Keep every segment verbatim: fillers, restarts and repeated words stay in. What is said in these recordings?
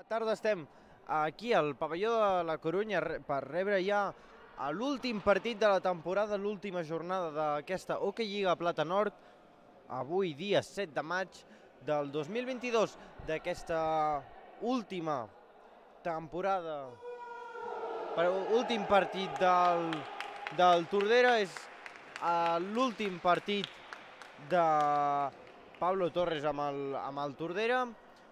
Bona tarda, estem aquí al pavelló de la Corunya per rebre ja l'últim partit de la temporada, l'última jornada d'aquesta Hockey Lliga Plata Nord, avui dia set de maig del dos mil vint-i-dos, d'aquesta última temporada, últim partit del, del Tordera, és l'últim partit de Pablo Torres amb el, amb el Tordera.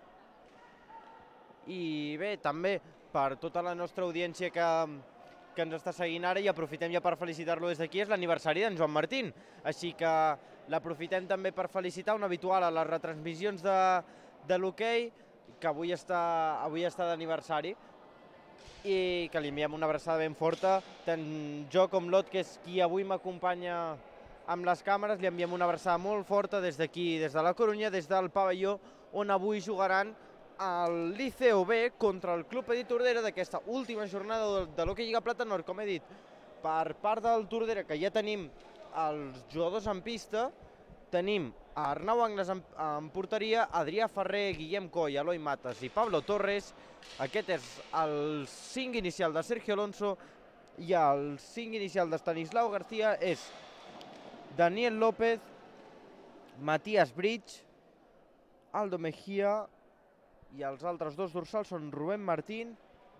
I bé, també per tota la nostra audiència que, que ens està seguint ara, i aprofitem ja per felicitar-lo des d'aquí, és l'aniversari d'en Joan Martín. Així que l'aprofitem també per felicitar, un habitual a les retransmissions de, de l'hoquei, que avui està, avui està d'aniversari, i que li enviem una abraçada ben forta. Tant jo com l'Ot, que és qui avui m'acompanya amb les càmeres, li enviem una abraçada molt forta des d'aquí, des de la Corunya, des del pavelló, on avui jugaran el Liceo B contra el Club Petit Tordera d'aquesta última jornada de l'Hockey Lliga Plata Nord. Com he dit, per part del Tordera, que ja tenim els jugadors en pista, tenim Arnau Angles en, en porteria, Adrià Ferrer, Guillem Coll, Eloi Matas i Pablo Torres. Aquest és el cinc inicial de Sergio Alonso, i el cinc inicial de Stanislao García és Daniel López, Matías Bridge, Aldo Mejía, i els altres dos dorsals són Rubén Martín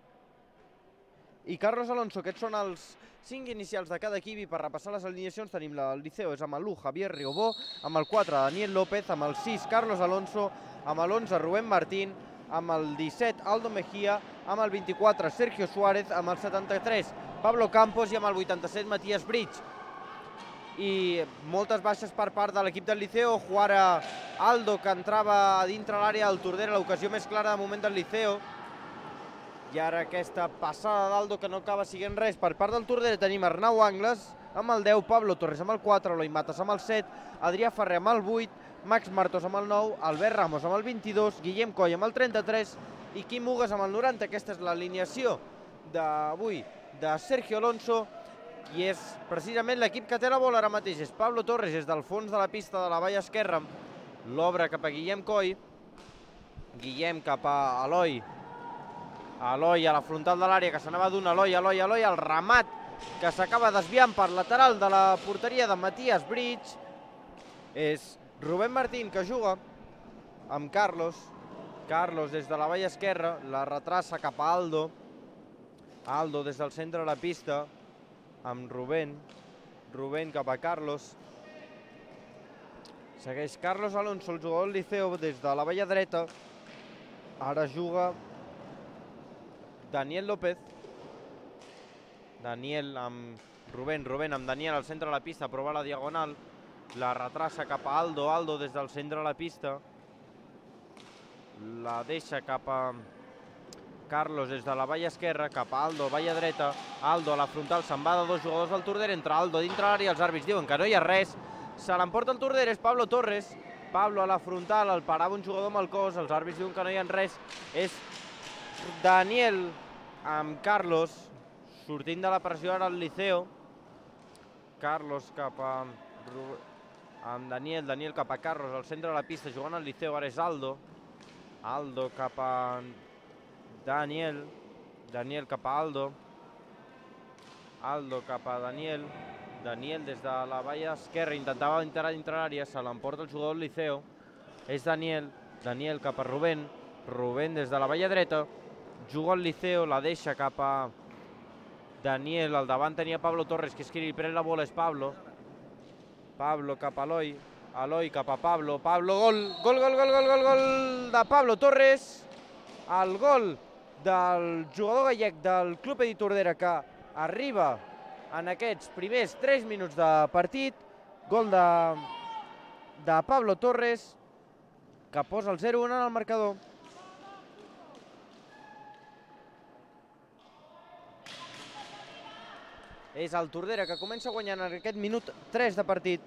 i Carlos Alonso. Aquests són els cinc inicials de cada equip, i per repassar les alineacions tenim el Liceo, és amb l'u Javier Riobó, amb el quatre Daniel López, amb el sis Carlos Alonso, amb l'onze Rubén Martín, amb el disset Aldo Mejía, amb el vint-i-quatre Sergio Suárez, amb el setanta-tres Pablo Campos i amb el vuitanta-set Matías Bridge. I moltes baixes per part de l'equip del Liceo. Juara Aldo, que entrava a dintre l'àrea del Tordera, l'ocasió més clara de moment del Liceo. I ara aquesta passada d'Aldo que no acaba siguent res per part del Tordera. Tenim Arnau Angles amb el deu, Pablo Torres amb el quatre, Eloi Matas amb el set, Adrià Ferrer amb el vuit, Max Martos amb el nou, Albert Ramos amb el vint-i-dos, Guillem Coll amb el trenta-tres i Quim Hugues amb el noranta. Aquesta és l'alineació d'avui de Sergio Alonso, i és precisament l'equip que té la bola ara mateix. És Pablo Torres des del fons de la pista de la valla esquerra, l'obre cap a Guillem Coll, Guillem cap a Eloi, Eloi a la frontal de l'àrea, que s'anava d'un Eloi, Eloi, Eloi, el remat que s'acaba desviant per lateral de la porteria de Matías Bridge. És Rubén Martín que juga amb Carlos, Carlos des de la valla esquerra, la retrassa cap a Aldo, Aldo des del centre de la pista, amb Rubén, Rubén cap a Carlos. Segueix Carlos Alonso, el jugador del Liceo, des de la valla dreta. Ara juga Daniel López. Daniel amb Rubén, Rubén amb Daniel al centre de la pista, prova la diagonal, la retrassa cap a Aldo, Aldo des del centre de la pista, la deixa cap a Carlos des de la valla esquerra, cap a Aldo, valla dreta, Aldo a la frontal, se'n va de dos jugadors del Tordera, entra Aldo dintre l'àrea, els àrbits diuen que no hi ha res, se l'emporta el Tordera, és Pablo Torres, Pablo a la frontal, el parava un jugador amb el cos, els àrbits diuen que no hi ha res, és Daniel amb Carlos, sortint de la pressió ara al Liceo, Carlos cap a amb Daniel, Daniel cap a Carlos, al centre de la pista, jugant al Liceo, ara és Aldo, Aldo cap a Daniel, Daniel cap a Aldo, Aldo cap a Daniel, Daniel des de la valla esquerra, intentava entrar dintre l'àrea, se l'emporta el jugador del Liceo, és Daniel, Daniel cap a Rubén, Rubén des de la valla dreta, juga al Liceo, la deixa cap a Daniel, al davant tenia Pablo Torres, que és qui li pren la bola, és Pablo, Pablo cap a Eloi, Eloi cap a Pablo, Pablo, gol, gol, gol, gol, gol, gol, gol de Pablo Torres, el gol del jugador gallec del Club Petit Tordera, que arriba en aquests primers tres minuts de partit, gol de, de Pablo Torres, que posa el zero un en el marcador. És el Tordera que comença guanyant en aquest minut tres de partit.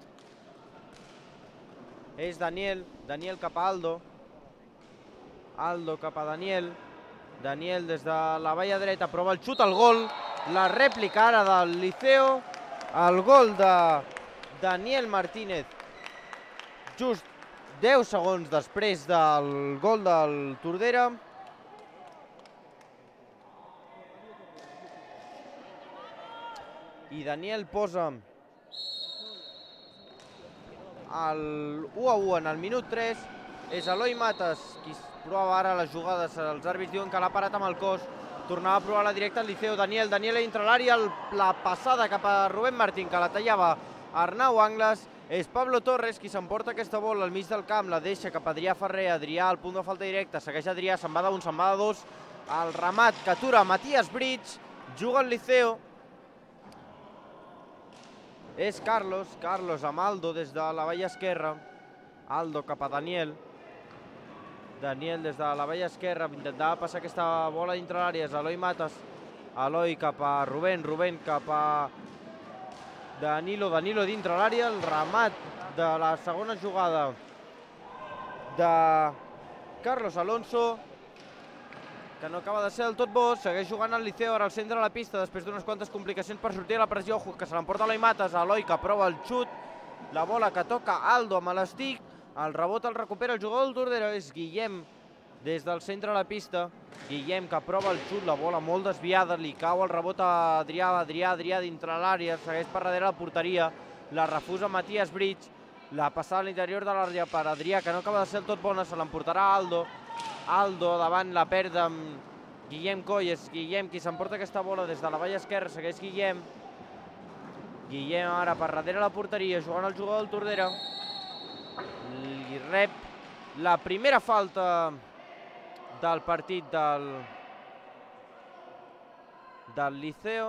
És Daniel, Daniel cap a Aldo, Aldo cap a Daniel, Daniel des de la valla dreta, prova el xut, el gol, la rèplica ara del Liceo, el gol de Daniel Martínez, just deu segons després del gol del Tordera. i Daniel posa el u a u en el minut tres. És Eloi Matas qui prova ara les jugades, els àrbits diuen que l'ha parat amb el cos, tornava a provar la directa al Liceo, Daniel, Daniel entra a l'àrea, la passada cap a Rubén Martín, que la tallava Arnau Angles, és Pablo Torres qui s'emporta aquesta bola al mig del camp, la deixa cap a Adrià Ferrer, Adrià al punt de falta directa, segueix Adrià, se'n va d'un, se'n va de dos, el remat que atura Matías Bridge, juga el Liceo, és Carlos, Carlos amb Aldo des de la valla esquerra, Aldo cap a Daniel, Daniel des de la valla esquerra, intentava passar aquesta bola dintre l'àrea, és Eloi Matas, Eloi cap a Rubén, Rubén cap a Danilo, Danilo dintre l'àrea, el remat de la segona jugada de Carlos Alonso, que no acaba de ser del tot bo, segueix jugant el Liceo ara al centre de la pista, després d'unes quantes complicacions per sortir a la pressió, que se l'emporta Eloi Matas, Eloi que prova el xut, la bola que toca Aldo amb l'estic, el rebot el recupera el jugador del Tordera, és Guillem des del centre de la pista, Guillem que prova el xut, la bola molt desviada, li cau el rebot a Adrià, Adrià, Adrià dintre l'àrea, segueix per darrere la porteria, la refusa Matías Bridge, la passada a l'interior de l'àrea per Adrià, que no acaba de ser el tot bona, se l'emportarà Aldo, Aldo davant la perd amb Guillem Coll, és Guillem qui s'emporta aquesta bola des de la valla esquerra, segueix Guillem, Guillem ara per darrere la porteria, jugant el jugador del Tordera, i rep la primera falta del partit del, del Liceo.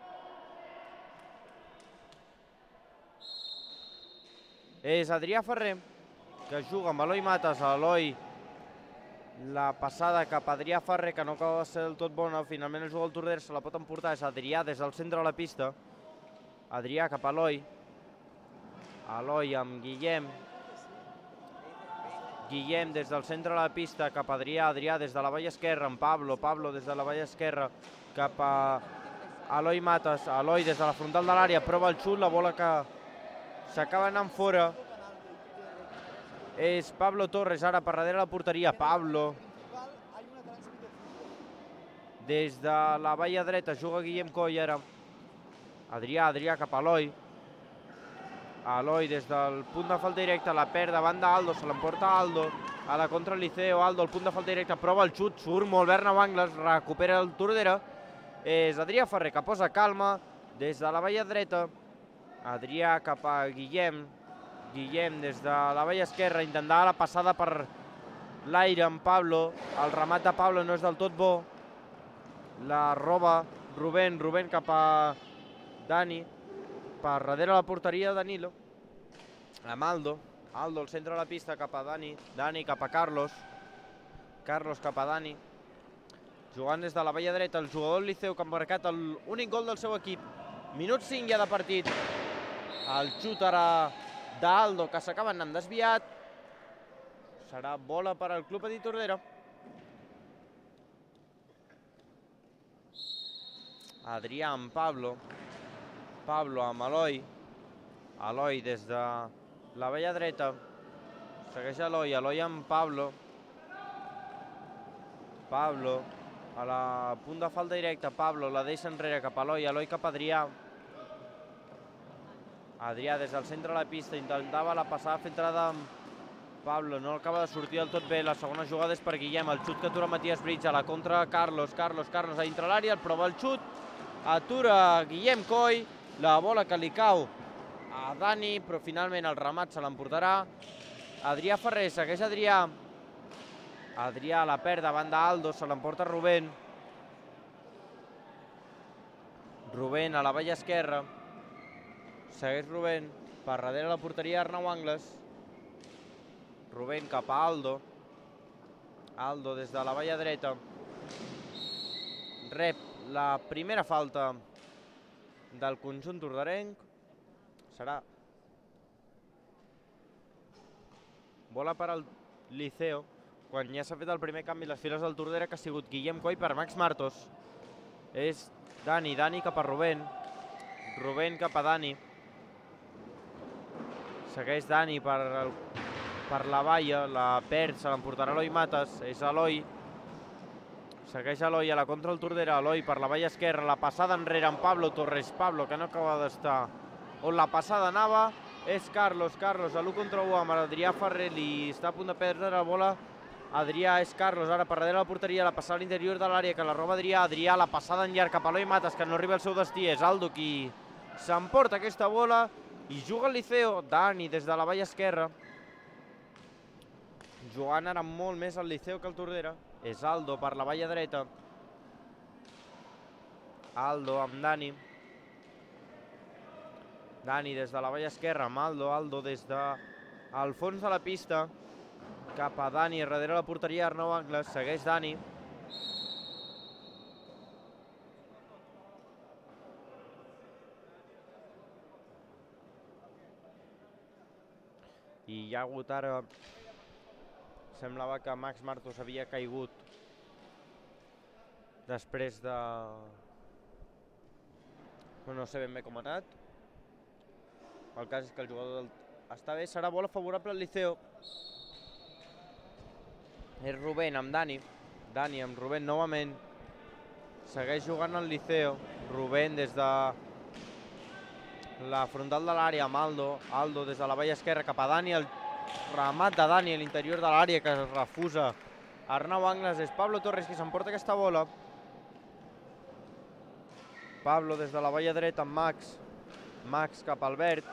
És Adrià Ferrer, que juga amb Eloi Matas, Eloi, la passada cap a Adrià Ferrer, que no acaba de ser del tot bona, finalment el jugador del Tordera se la pot emportar, és Adrià des del centre de la pista, Adrià cap a Eloi, Eloi amb Guillem, Guillem des del centre de la pista cap a Adrià, Adrià des de la valla esquerra amb Pablo, Pablo des de la valla esquerra cap a Eloi Matas, Eloi des de la frontal de l'àrea, prova el xut, la bola que s'acaba anant fora, és Pablo Torres ara per darrere la porteria, Pablo des de la valla dreta, juga Guillem Coll ara, Adrià, Adrià cap a Eloi, Eloi des del punt de falta directa, la perd davant d'Aldo, se l'emporta Aldo, a la contra el Liceo, Aldo al punt de falta directa, prova el xut, surt molt Arnau Angles, recupera el Tordera, és Adrià Ferrer que posa calma des de la valla dreta, Adrià cap a Guillem, Guillem des de la valla esquerra, intentava la passada per l'aire amb Pablo, el remat de Pablo no és del tot bo, la roba Rubén, Rubén cap a Dani, per darrere la porteria Danilo, amb Aldo, Aldo al centre de la pista cap a Dani, Dani cap a Carlos, Carlos cap a Dani, jugant des de la valla dreta, el jugador del Liceu que ha marcat l'únic gol del seu equip, minut cinc ja de partit, el xut ara d'Aldo que s'acaba anant desviat, serà bola per al Club Petit Tordera. Adrià amb Pablo, Pablo amb Eloi, Eloi des de la valla dreta, segueix Eloi, Eloi amb Pablo, Pablo a la punt de falta directa, Pablo la deixa enrere cap a Eloi, Eloi cap a Adrià, Adrià des del centre de la pista, intentava la passada filtrada amb Pablo, no acaba de sortir del tot bé, la segona jugada és per Guillem, el xut que atura Matías Bridge, a la contra Carlos, Carlos, Carlos a dintre l'àrea, el prova el xut, atura Guillem Coll, la bola que li cau a Dani, però finalment el remat se l'emportarà Adrià Ferrer, segueix Adrià, Adrià la perd davant d'Aldo, se l'emporta Rubén, Rubén a la valla esquerra, segueix Rubén, per darrere la porteria Arnau Angles, Rubén cap a Aldo, Aldo des de la valla dreta, rep la primera falta del conjunt tordarenc, serà bola per al Liceo, quan ja s'ha fet el primer canvi a les files del Tordera, que ha sigut Guillem Coll per Max Martos, és Dani, Dani cap a Rubén, Rubén cap a Dani, segueix Dani per, el, per la valla, la perd, se l'emportarà Eloi Matas, és Eloi, Segueix Eloi a la contra el Tordera. Eloi per la valla esquerra, la passada enrere amb Pablo Torres. Pablo, que no acaba d'estar on la passada anava, és Carlos. Carlos a l'u contra u amb Adrià Ferrer. Li està a punt de perdre la bola. Adrià és Carlos, ara per darrere la porteria, la passada a l'interior de l'àrea, que la roba Adrià. Adrià, la passada en llarg cap a Eloi Matas, que no arriba al seu destí. És Aldo qui s'emporta aquesta bola i juga el Liceo. Dani des de la valla esquerra. Jugant ara molt més el Liceo que el Tordera. És Aldo per la valla dreta. Aldo amb Dani. Dani des de la valla esquerra amb Aldo. Aldo des del fons de la pista cap a Dani, darrere la porteria Arnau Angles. Segueix Dani. I hi ha hagut ara... Semblava que Max Martos havia caigut després de... No sé ben bé com ha anat. El cas és que el jugador del... està bé, serà bola favorable al Liceo. És Rubén amb Dani. Dani amb Rubén novament. Segueix jugant el Liceo. Rubén des de la frontal de l'àrea amb Aldo. Aldo des de la valla esquerra cap a Dani. El remat de Dani a l'interior de l'àrea que es refusa Arnau Angles. És Pablo Torres qui s'emporta aquesta bola. Pablo des de la valla dreta amb Max. Max cap a Albert.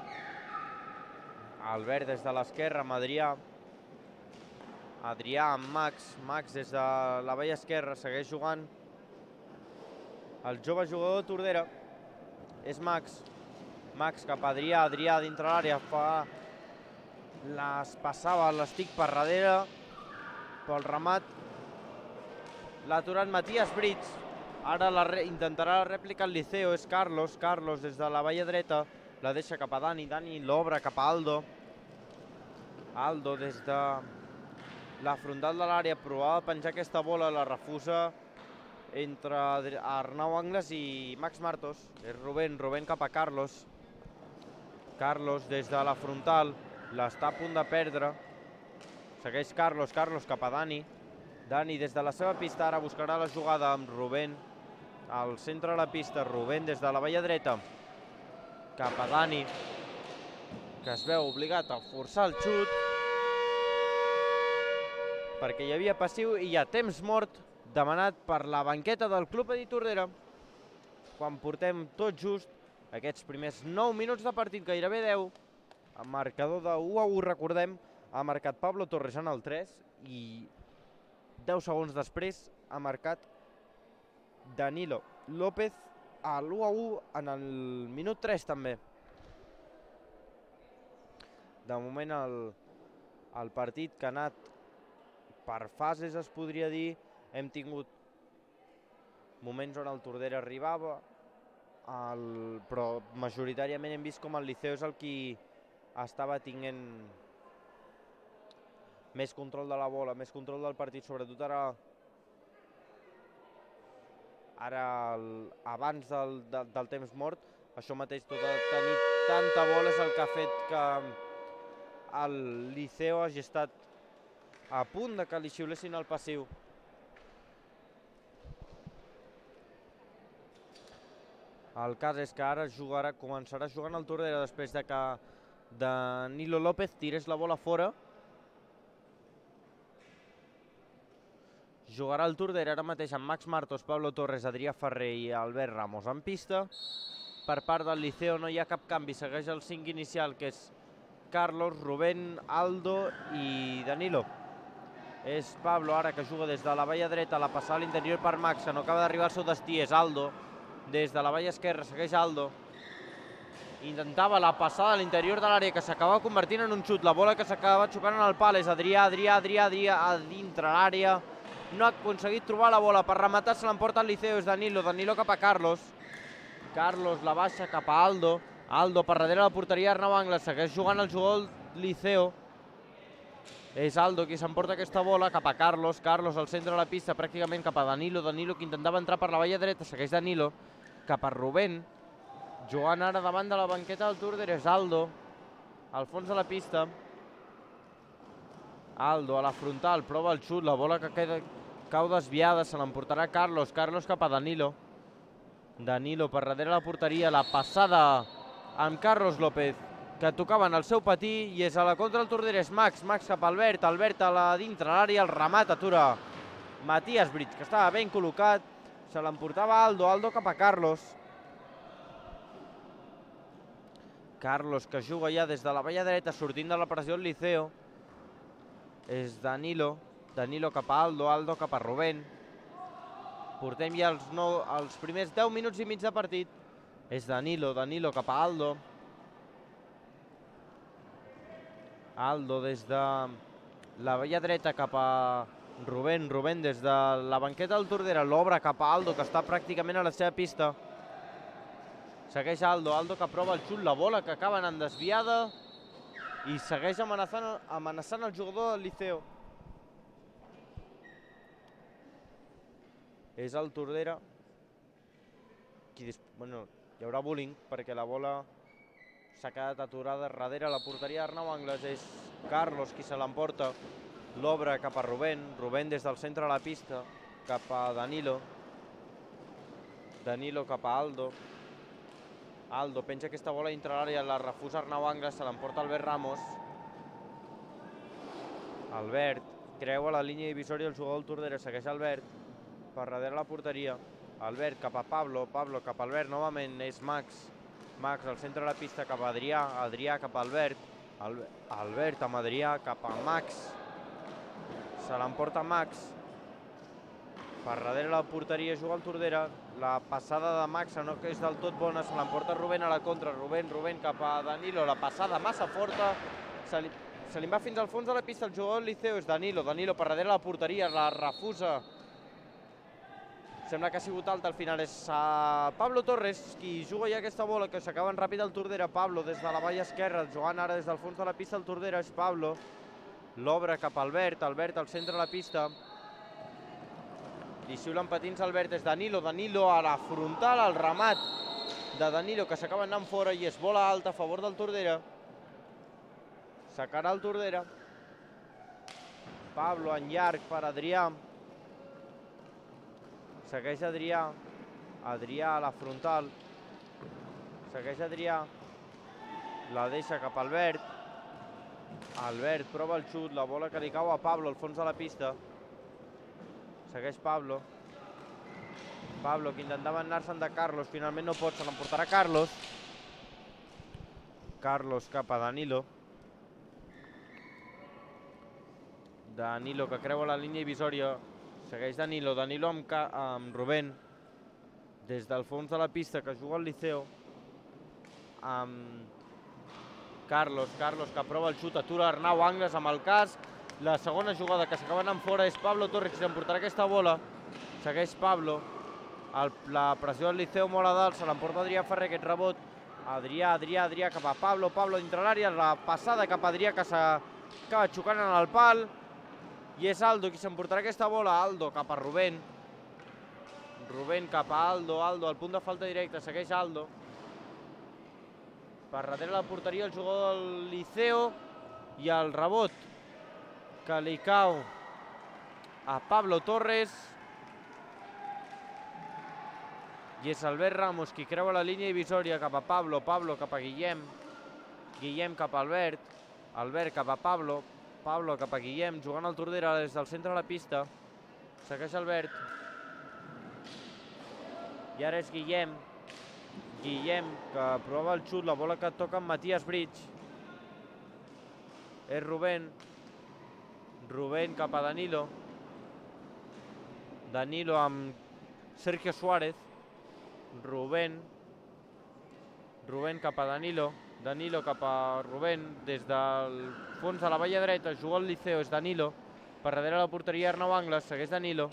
Albert des de l'esquerra amb Adrià. Adrià amb Max. Max des de la valla esquerra segueix jugant. El jove jugador de Tordera és Max. Max cap a Adrià. Adrià dintre l'àrea fa... les passava l'estic per darrere, pel remat l'ha aturat Matías Brits. Ara la re... intentarà la rèplica al Liceo, és Carlos. Carlos des de la valla dreta, la deixa cap a Dani. Dani l'obre cap a Aldo. Aldo des de la frontal de l'àrea, provava de penjar aquesta bola, la refusa entre Arnau Angles i Max Martos. És Rubén, Rubén cap a Carlos. Carlos des de la frontal, l'està a punt de perdre. Segueix Carlos, Carlos cap a Dani. Dani des de la seva pista ara buscarà la jugada amb Rubén. Al centre de la pista, Rubén des de la valla dreta cap a Dani, que es veu obligat a forçar el xut perquè hi havia passiu i hi ha temps mort demanat per la banqueta del Club Eddy Tordera quan portem tot just aquests primers nou minuts de partit, gairebé deu. El marcador de u a u, recordem, ha marcat Pablo Torres en el tres i deu segons després ha marcat Danilo López a l'u a u en el minut tres també. De moment el, el partit que ha anat per fases, es podria dir. Hem tingut moments on el Tordera arribava, el, però majoritàriament hem vist com el Liceo és el qui estava tinguent més control de la bola, més control del partit, sobretot ara, ara el, abans del, del, del temps mort. Això mateix, tot el tenir tanta bola és el que ha fet que el Liceo hagi estat a punt de que li xiulessin el passiu. El cas és que ara jugarà, començarà jugant el Tordera després de que Danilo López tirés la bola fora. Jugarà el Tordera ara mateix amb Max Martos, Pablo Torres, Adrià Ferrer i Albert Ramos en pista. Per part del Liceo no hi ha cap canvi, segueix el cinc inicial, que és Carlos, Rubén, Aldo i Danilo. És Pablo ara que juga des de la valla dreta, la passada a l'interior per Max, que no acaba d'arribar al seu destí, és Aldo. Des de la valla esquerra segueix Aldo. Intentava la passada a l'interior de l'àrea que s'acaba convertint en un xut. La bola que s'acaba xocant en el pal és Adrià, Adrià, Adrià, Adrià a dintre l'àrea. No ha aconseguit trobar la bola per rematar, se l'emporta el Liceo, és Danilo. Danilo cap a Carlos. Carlos la baixa cap a Aldo. Aldo per darrere la porteria Arnau Angles. Segueix jugant el jugador del Liceo. És Aldo qui s'emporta aquesta bola cap a Carlos. Carlos al centre de la pista, pràcticament cap a Danilo. Danilo que intentava entrar per la valla dreta. Segueix Danilo cap a Rubén. Jugant ara davant de la banqueta del Tordera és Aldo. Al fons de la pista. Aldo a la frontal, prova el xut. La bola que queda cau desviada, se l'emportarà Carlos, Carlos cap a Danilo. Danilo per darrere la porteria, la passada amb Carlos López, que tocava en el seu patí, i és a la contra del Tordera, és Max, Max cap a Albert, Albert a la dintre l'àrea, el remat atura Matías Brits, que estava ben col·locat, se l'emportava Aldo, Aldo cap a Carlos. Carlos, que juga ja des de la valla dreta, sortint de la pressió del Liceo. És Danilo, Danilo cap a Aldo, Aldo cap a Rubén. Portem ja els, nou, els primers deu minuts i mig de partit. És Danilo, Danilo cap a Aldo. Aldo des de la valla dreta cap a Rubén, Rubén des de la banqueta del Tordera, l'obre cap a Aldo, que està pràcticament a la seva pista. Segueix Aldo, Aldo que prova el xut, la bola que acaba anant desviada i segueix amenaçant, amenaçant el jugador del Liceo. És el Tordera. Qui, bueno, hi haurà bullying perquè la bola s'ha quedat aturada darrere la porteria d'Arnau Angles. És Carlos qui se l'emporta. L'obre cap a Rubén. Rubén des del centre de la pista cap a Danilo. Danilo cap a Aldo. Aldo penja aquesta bola dintre l'àrea, la refusa Arnau Angles, se l'emporta Albert Ramos. Albert creua la línia divisòria del jugador del Tordera, segueix Albert per darrere la porteria. Albert cap a Pablo, Pablo cap a Albert, novament és Max. Max al centre de la pista cap a Adrià, Adrià cap a Albert. Albert amb Adrià cap a Max. Se l'emporta Max. Per darrere la porteria juga el Tordera. La passada de Max no és del tot bona, se l'emporta Rubén a la contra. Rubén, Rubén cap a Danilo, la passada massa forta. Se li, se li va fins al fons de la pista el jugador del Liceo, és Danilo. Danilo per darrere la porteria, la refusa. Sembla que ha sigut alta al final. És uh, Pablo Torres qui juga ja aquesta bola, que s'acaben ràpid el Tordera. Pablo des de la valla esquerra, jugant ara des del fons de la pista el Tordera, és Pablo. L'obre cap a Albert, Albert al centre de la pista. Li xiulen patins Albert, és Danilo, Danilo a la frontal, el remat de Danilo que s'acaba anant fora i és bola alta a favor del Tordera. Sacarà el Tordera. Pablo en llarg per Adrià. Segueix Adrià. Adrià a la frontal. Segueix Adrià. La deixa cap a Albert. Albert prova el xut, la bola que li cau a Pablo al fons de la pista. Segueix Pablo. Pablo que intentava anar-se'n de Carlos, finalment no pot, se l'emportarà Carlos. Carlos cap a Danilo. Danilo que creua la línia divisòria. Segueix Danilo, Danilo amb, amb Rubén. Des del fons de la pista que juga el Liceo. Amb Carlos, Carlos que prova el xut, atura Arnau Angles amb el casc. La segona jugada que s'acaba anant fora és Pablo Torres qui s'emportarà aquesta bola. Segueix Pablo. El, la pressió del Liceu molt a dalt, se l'emporta Adrià Ferrer aquest rebot. Adrià, Adrià, Adrià cap a Pablo, Pablo dintre l'àrea, la passada cap a Adrià que s'acaba xocant en el pal. I és Aldo qui s'emportarà aquesta bola. Aldo cap a Rubén. Rubén cap a Aldo, Aldo al punt de falta directa, segueix Aldo. Per darrere la porteria el jugador del Liceo i el rebot que li cau a Pablo Torres. I és Albert Ramos qui creua la línia divisòria cap a Pablo, Pablo cap a Guillem. Guillem cap a Albert. Albert cap a Pablo. Pablo cap a Guillem, jugant al Tordera des del centre de la pista. Segueix Albert. I ara és Guillem. Guillem que prova el xut, la bola que toca amb Matías Brits. És Rubén. Rubén cap a Danilo. Danilo amb Sergio Suárez. Rubén. Rubén cap a Danilo. Danilo cap a Rubén. Des del fons de la valla dreta juga el Liceo, és Danilo. Per darrere la porteria Arnau Angles, segueix Danilo.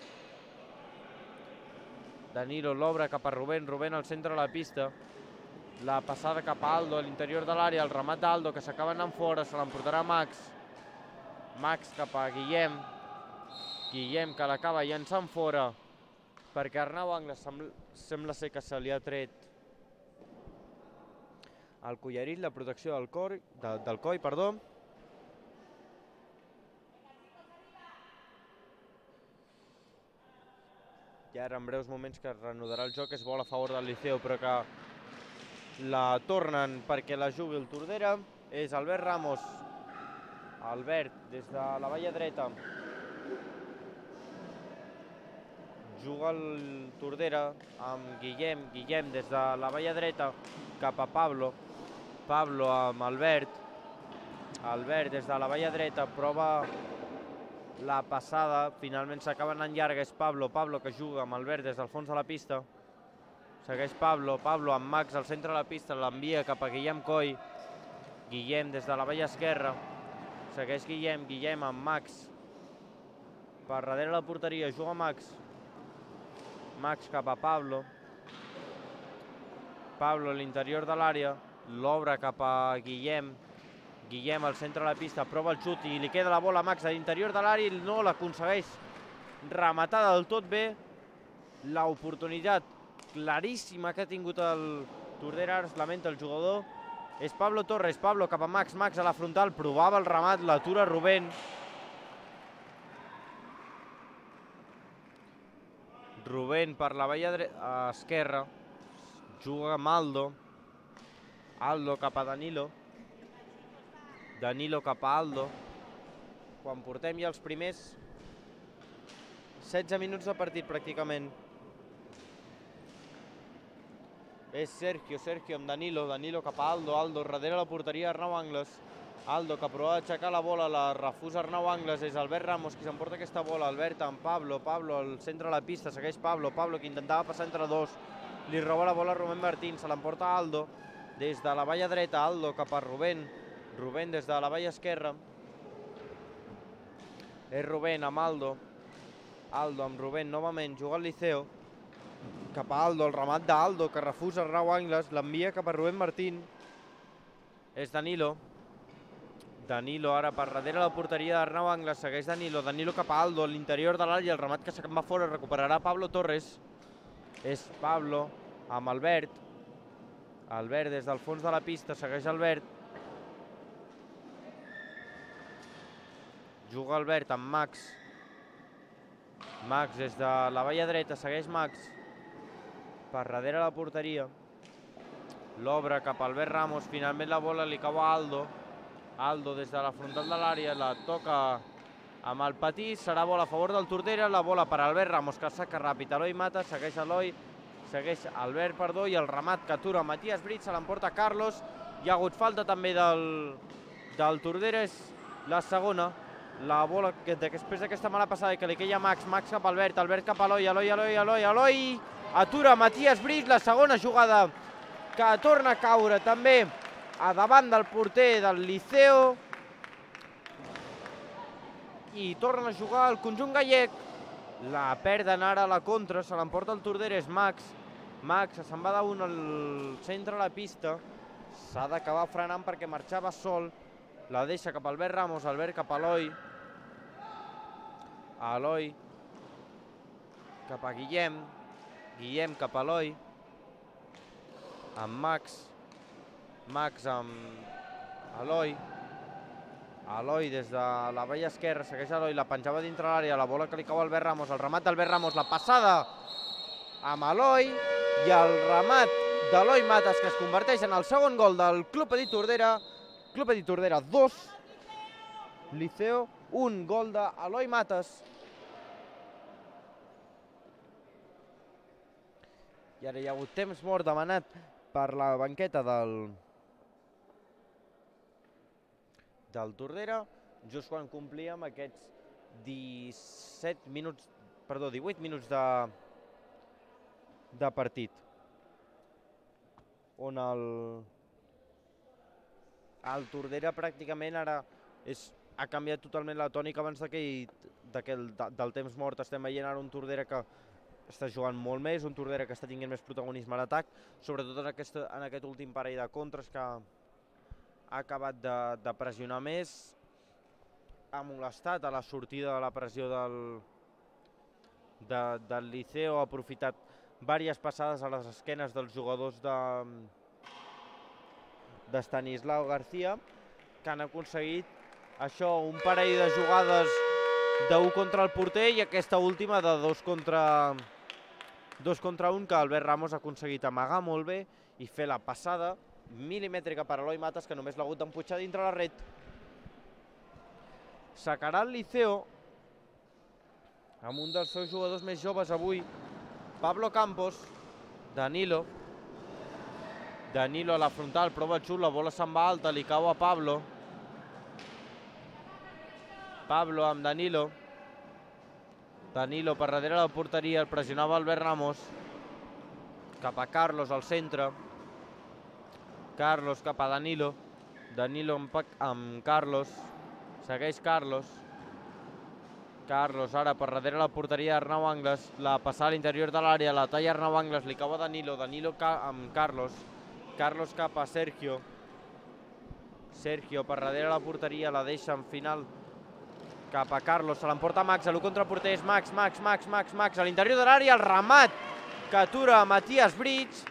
Danilo l'obre cap a Rubén. Rubén al centre de la pista. La passada cap a Aldo a l'interior de l'àrea. El remat d'Aldo que s'acaba anant fora, se l'emportarà Max. Max cap a Guillem. Guillem que l'acaba llançant fora perquè Arnau Angles sembla ser que se li ha tret el collarit, la protecció del, cor, de, del coll, perdó. i ara en breus moments que es reanudarà el joc. És bola a favor del Liceo, però que la tornen perquè la jugui el Tordera. És Albert Ramos. Albert, des de la balla dreta. Juga el Tordera amb Guillem. Guillem des de la balla dreta cap a Pablo. Pablo amb Albert. Albert des de la balla dreta prova la passada. Finalment s'acaba anant llarga. És Pablo. Pablo que juga amb Albert des del fons de la pista. Segueix Pablo. Pablo amb Max al centre de la pista. L'envia cap a Guillem Coll. Guillem des de la balla esquerra. Segueix Guillem. Guillem amb Max. Per darrere la porteria. Juga Max. Max cap a Pablo. Pablo a l'interior de l'àrea. L'obre cap a Guillem. Guillem al centre de la pista. Prova el xut i li queda la bola a Max a l'interior de l'àrea i no l'aconsegueix rematar del tot bé. L'oportunitat claríssima que ha tingut el Tordera. Ara es lamenta el jugador. És Pablo Torres. Pablo cap a Max. Max a la frontal. Provava el remat. L'atura Rubén. Rubén per la balla esquerra. Juga amb Aldo. Aldo cap a Danilo. Danilo cap a Aldo. Quan portem ja els primers setze minuts de partit pràcticament. És Sergio. Sergio amb Danilo. Danilo cap a Aldo. Aldo darrere la porteria Arnau Angles. Aldo que prova d'aixecar la bola. La refusa Arnau Angles. És Albert Ramos qui s'emporta aquesta bola. Albert amb Pablo. Pablo al centre de la pista. Segueix Pablo. Pablo que intentava passar entre dos. Li roba la bola a Rubén Martín. Se l'emporta Aldo. Des de la balla dreta. Aldo cap a Rubén. Rubén des de la balla esquerra. És Rubén amb Aldo. Aldo amb Rubén novament. Juga al Liceo. Cap a Aldo. El remat d'Aldo que refusa Arnau Angles. L'envia cap a Rubén Martín. És Danilo. Danilo ara per darrere la porteria d'Arnau Angles. Segueix Danilo. Danilo cap a Aldo. A l'interior de l'àrea. El remat que se'n va fora. Recuperarà Pablo Torres. És Pablo amb Albert. Albert des del fons de la pista. Segueix Albert. Juga Albert amb Max. Max des de la balla dreta. Segueix Max. Per darrere la porteria. L'obre cap a Albert Ramos. Finalment la bola li cau a Aldo. Aldo des de la frontal de l'àrea. La toca amb el patí. Serà bola a favor del Tordera. La bola per Albert Ramos que saca ràpid. Eloi Mata. Segueix Eloi. Segueix Albert, perdó. I el remat que atura Matías Brits. Se l'emporta Carlos. Hi ha hagut falta també del, del Tordera. És la segona. La bola que després d'aquesta mala passada i que li queia Max. Max cap a Albert. Albert cap a Eloi. Eloi, Eloi, Eloi, Eloi. Atura Matías Brits. La segona jugada que torna a caure també a davant del porter del Liceo. I torna a jugar el conjunt gallec. La perden ara a la contra. Se l'emporta el Tordera. És Max. Max se'n va d'un al centre de la pista. S'ha d'acabar frenant perquè marxava sol. La deixa cap a Albert Ramos. Albert cap a Eloi. Eloi cap a Guillem. Guillem cap a Eloi. Amb Max. Max amb Eloi. Eloi des de la balla esquerra. Segueix Eloi. La penjava dintre l'àrea. La bola que li cau a Albert Ramos. El remat d'Albert Ramos. La passada amb Eloi. I el remat d'Eloi Matas que es converteix en el segon gol del Club Petit Tordera. Club Petit Tordera dos. Liceo un. Gol d'Eloi Matas. I ara hi ha hagut temps mort demanat per la banqueta del del Tordera, just quan complíem aquests disset minuts, perdó, divuit minuts de, de partit, on el, el Tordera pràcticament ara és, ha canviat totalment la tònica abans d'aquell, d'aquell, del temps mort. Estem veient ara un Tordera que està jugant molt més, un Tordera que està tinguent més protagonisme a l'atac, sobretot en, aquesta, en aquest últim parell de contres que ha acabat de, de pressionar més, ha molestat a la sortida de la pressió del, de, del Liceo, ha aprofitat diverses passades a les esquenes dels jugadors de, de Stanislau García, que han aconseguit això, un parell de jugades d'un contra el porter i aquesta última de dos contra, Dos contra un que Albert Ramos ha aconseguit amagar molt bé i fer la passada milimètrica per Eloi Matas, que només l'ha hagut d'empujar dintre la red. Sacarà el Liceo amb un dels seus jugadors més joves avui, Pablo Campos. Danilo. Danilo a la frontal, prova el xut, la bola se'n va alta, li cau a Pablo. Pablo amb Danilo. Danilo per darrere la porteria, el pressionava Albert Ramos. Cap a Carlos al centre. Carlos cap a Danilo. Danilo amb Carlos. Segueix Carlos. Carlos ara per darrere la porteria d'Arnau Angles. La passada a l'interior de l'àrea, la talla Arnau Angles, li cau a Danilo. Danilo amb Carlos. Carlos cap a Sergio. Sergio per darrere la porteria, la deixa en final cap a Carlos, se l'emporta Max, a l'u contra porter és Max, Max, Max, Max, Max, a l'interior de l'àrea, el remat que atura Matías Brits.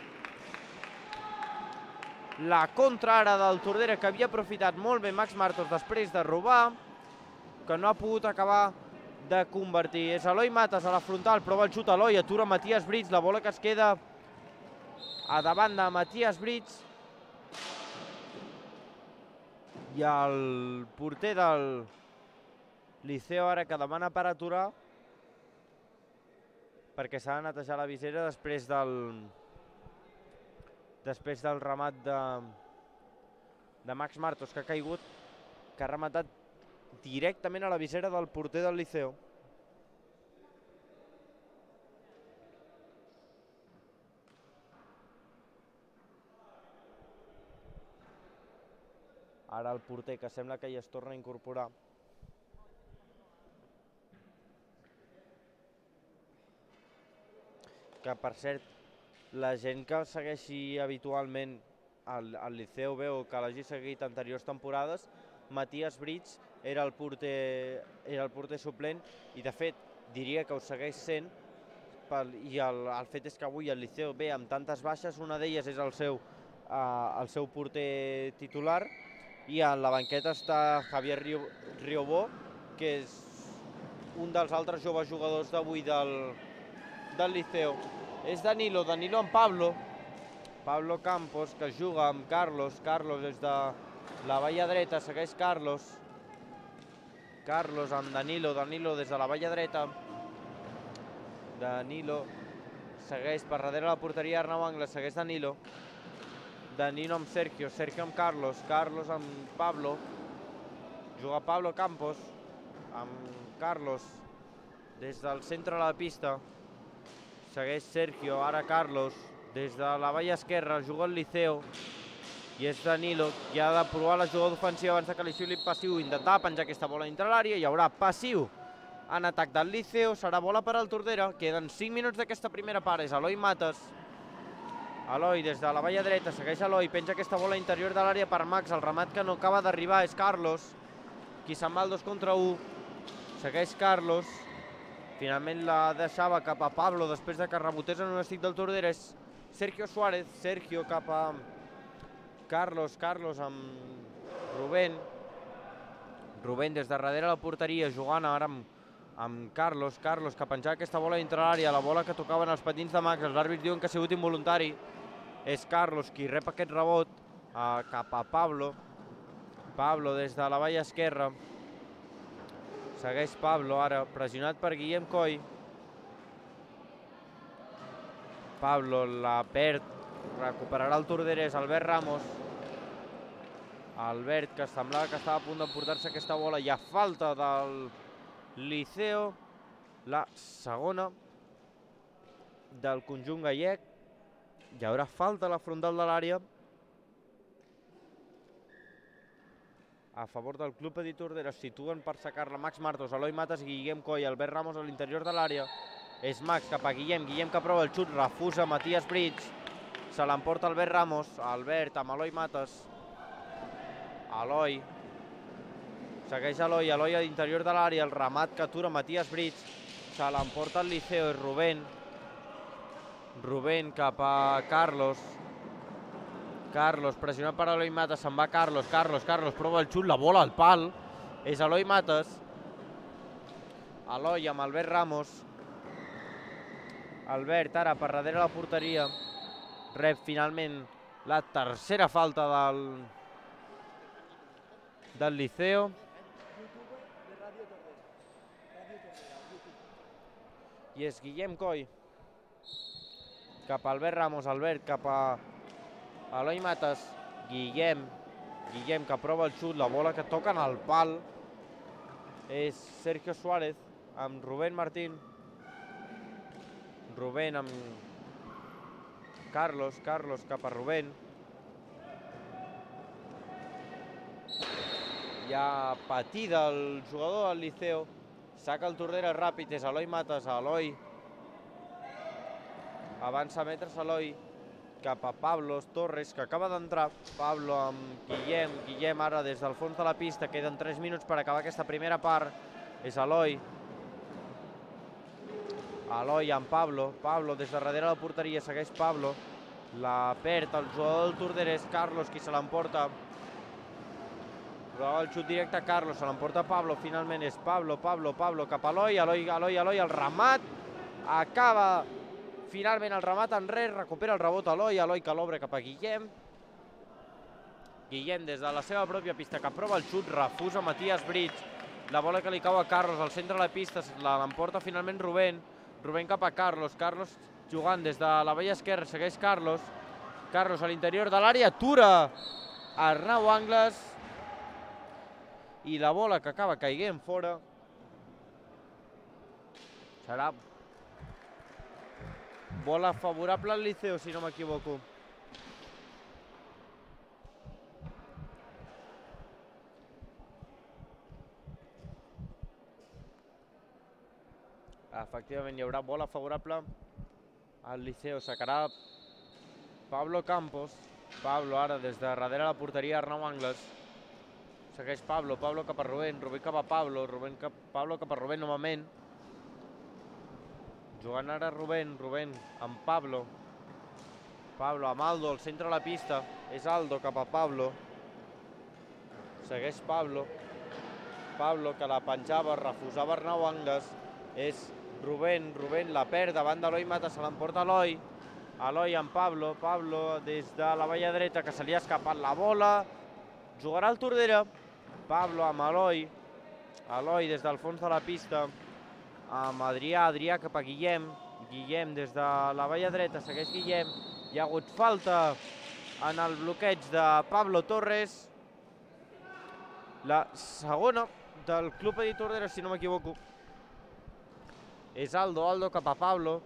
La contra ara del Tordera, que havia aprofitat molt bé Max Martos després de robar, que no ha pogut acabar de convertir. És Eloi Matas a la frontal, prova el xut a Eloi, atura Matías Brits, la bola que es queda a davant de Matías Brits. I el porter del Liceo ara que demana per aturar perquè s'ha de netejar la visera després del després del remat de de Max Martos, que ha caigut, que ha rematat directament a la visera del porter del Liceo. Ara el porter, que sembla que ja es torna a incorporar. Que, per cert, la gent que segueixi habitualment al Liceu B o que l'hagi seguit anteriors temporades, Matías Brits era el porter era el porter suplent i, de fet, diria que ho segueix sent, i el fet és que avui el Liceu B, amb tantes baixes, una d'elles és el seu el seu porter titular, i a la banqueta està Javier Riobó, que és un dels altres joves jugadors d'avui del del Liceo. És Danilo, Danilo amb Pablo. Pablo Campos, que juga amb Carlos. Carlos des de la valla dreta, segueix Carlos. Carlos amb Danilo, Danilo des de la valla dreta. Danilo segueix per darrere la porteria Arnau Angles, segueix Danilo. Danilo amb Sergio, Sergio amb Carlos, Carlos amb Pablo. Juga Pablo Campos amb Carlos des del centre de la pista. Segueix Sergio, ara Carlos, des de la valla esquerra, juga el Liceo, i és Danilo, que ha de provar la jugada ofensiva abans que li xiuli passiu, intentar penjar aquesta bola dintre l'àrea, hi haurà passiu en atac del Liceo, serà bola per al Tordera, queden cinc minuts d'aquesta primera part, és Eloi Matas. Eloi des de la valla dreta, segueix Eloi, penja aquesta bola interior de l'àrea per Max, el remat que no acaba d'arribar és Carlos, qui se'n va al dos contra u, segueix Carlos. Finalment la deixava cap a Pablo després de que rebotés en un estic del Tordera. És Sergio Suárez, Sergio cap a Carlos, Carlos amb Rubén. Rubén des de darrere la porteria, jugant ara amb Carlos. Carlos que penjava aquesta bola dintre l'àrea, la bola que tocaven els patins de Max. Els àrbits diuen que ha sigut involuntari. És Carlos qui rep aquest rebot cap a Pablo. Pablo des de la valla esquerra. Segueix Pablo ara, pressionat per Guillem Coll. Pablo la perd, recuperarà el Torderès, Albert Ramos. Albert, que semblava que estava a punt d'emportar-se aquesta bola. Hi ha falta del Liceo, la segona del conjunt gallec. Hi haurà falta a la frontal de l'àrea a favor del Club Petit Tordera. Situen per sacar-la Max Martos, Eloi Matas i Guillem Coll. Albert Ramos a l'interior de l'àrea. És Max cap a Guillem, Guillem que prova el xut, refusa Matías Brits. Se l'emporta Albert Ramos, Albert amb Eloi Matas. Eloi. Segueix Eloi, Eloi a l'interior de l'àrea, el remat que atura Matías Brits. Se l'emporta el Liceo, és Rubén. Rubén cap a Carlos. Carlos, pressionat per Eloi Matas, se'n va Carlos, Carlos, Carlos, prova el xut, la bola al pal. És Eloi Matas. Eloi amb Albert Ramos. Albert ara per darrere la porteria, rep finalment la tercera falta del, del Liceo. I és Guillem Coll cap a Albert Ramos, Albert cap a Eloi Matas, Guillem, Guillem que prova el xut, la bola que toca en el pal, és Sergio Suárez amb Rubén Martín, Rubén amb Carlos, Carlos cap a Rubén, hi ha patida el jugador del Liceo, saca el Tordera ràpid, és Eloi Matas, Eloi, avança metres Eloi, cap a Pablo Torres, que acaba d'entrar, Pablo amb Guillem, Guillem ara des del fons de la pista, queden tres minuts per acabar aquesta primera part, és Eloi, Eloi amb Pablo, Pablo des de darrere la porteria, segueix Pablo, la perd el jugador del Tordera, és Carlos qui se l'emporta, però el xut directe a Carlos, se l'emporta Pablo, finalment és Pablo, Pablo, Pablo cap a Eloi, Eloi, Eloi, Eloi, el remat, acaba finalment el remat enrere, recupera el rebot Eloi, Eloi que l'obre cap a Guillem, Guillem des de la seva pròpia pista que prova el xut, refusa Matías Brits, la bola que li cau a Carlos al centre de la pista, l'emporta finalment Rubén, Rubén cap a Carlos, Carlos jugant des de la vella esquerra, segueix Carlos, Carlos a l'interior de l'àrea, atura Arnau Angles, i la bola que acaba caiguent fora serà bola favorable al Liceo, si no m'equivoco. Efectivament, hi haurà bola favorable al Liceo. Sacarà Pablo Campos. Pablo ara des de darrere la porteria, Arnau Angles. Segueix Pablo, Pablo cap a Rubén, Rubén cap a Pablo, Rubén cap, Pablo cap a Rubén novament. Jugant ara Rubén, Rubén amb Pablo. Pablo amb Aldo al centre de la pista. És Aldo cap a Pablo. Segueix Pablo. Pablo que la penjava, refusava Arnau Angles. És Rubén, Rubén la perd davant d'Eloi Matas, se l'emporta Eloi. Eloi amb Pablo, Pablo des de la vella dreta que se li ha escapat la bola. Jugarà el Tordera. Pablo amb Eloi. Eloi des del fons de la pista amb Adrià, Adrià cap a Guillem. Guillem des de la vella dreta, segueix Guillem. Hi ha hagut falta en el bloqueig de Pablo Torres. La segona del Club Petit Tordera, si no m'equivoco. És Aldo, Aldo cap a Pablo.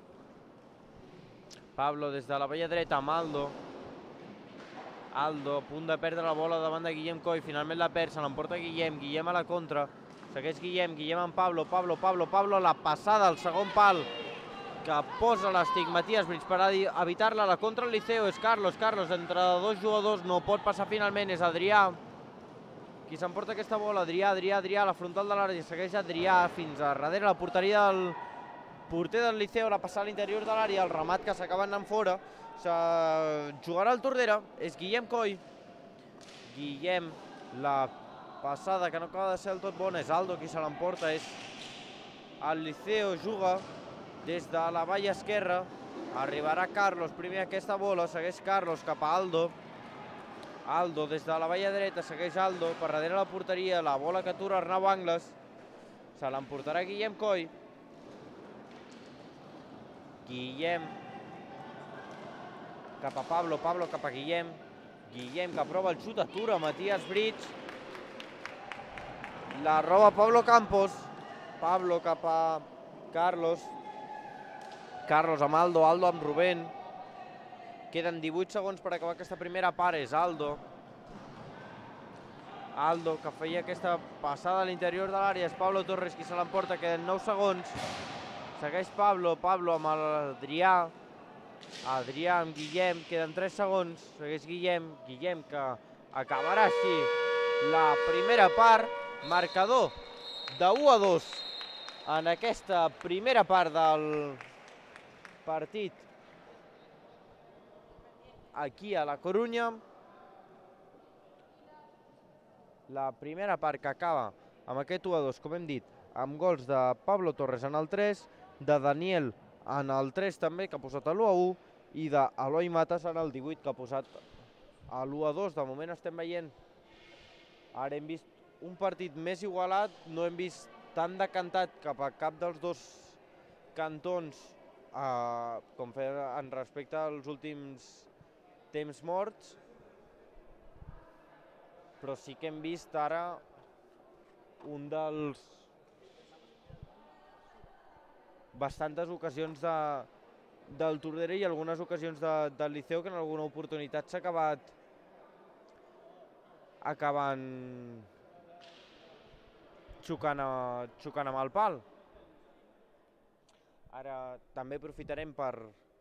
Pablo des de la vella dreta amb Aldo. Aldo a punt de perdre la bola davant de Guillem Coll, finalment la perd, se l'emporta Guillem, Guillem a la contra, segueix Guillem, Guillem amb Pablo, Pablo, Pablo, Pablo, la passada al segon pal que posa l'estic Matías Brits per evitar-la, la contra el Liceo, és Carlos, Carlos entre dos jugadors, no pot passar finalment, és Adrià qui s'emporta aquesta bola, Adrià, Adrià, Adrià, a la frontal de l'àrea, segueix Adrià fins a darrere la porteria del porter del Liceo, la passada a l'interior de l'àrea, el remat que s'acaba anant fora. Jugarà el Tordera, és Guillem Coll. Guillem, la passada que no acaba de ser del tot bona, és Aldo qui se l'emporta, és el Liceo, juga des de la valla esquerra, arribarà Carlos primer aquesta bola, segueix Carlos cap a Aldo, Aldo des de la valla dreta, segueix Aldo per darrere la porteria, la bola que atura Arnau Angles, se l'emportarà Guillem Coll. Guillem cap a Pablo, Pablo cap a Guillem, Guillem que prova el xut, atura Matías Brits, la roba Pablo Campos, Pablo cap a Carlos, Carlos amb Aldo, Aldo amb Rubén, queden divuit segons per acabar aquesta primera part, és Aldo, Aldo que feia aquesta passada a l'interior de l'àrea, és Pablo Torres qui se l'emporta, queden nou segons, segueix Pablo, Pablo amb l'Adrià, Adrià amb Guillem, queden tres segons, segueix Guillem, Guillem que acabarà així la primera part, marcador de u a dos en aquesta primera part del partit aquí a la Corunya. La primera part que acaba amb aquest u a dos, com hem dit, amb gols de Pablo Torres en el tres, de Daniel en el tres també, que ha posat l'u a u, i d'Eloi Matas en el divuit, que ha posat l'u a dos. De moment estem veient, ara hem vist un partit més igualat, no hem vist tan decantat cap a cap dels dos cantons eh, com fer en respecte als últims temps morts, però sí que hem vist ara un dels bastantes ocasions de, del Tordera i algunes ocasions de, del Liceo que en alguna oportunitat s'ha acabat acabant xocant, a, xocant amb el pal. Ara també aprofitarem per...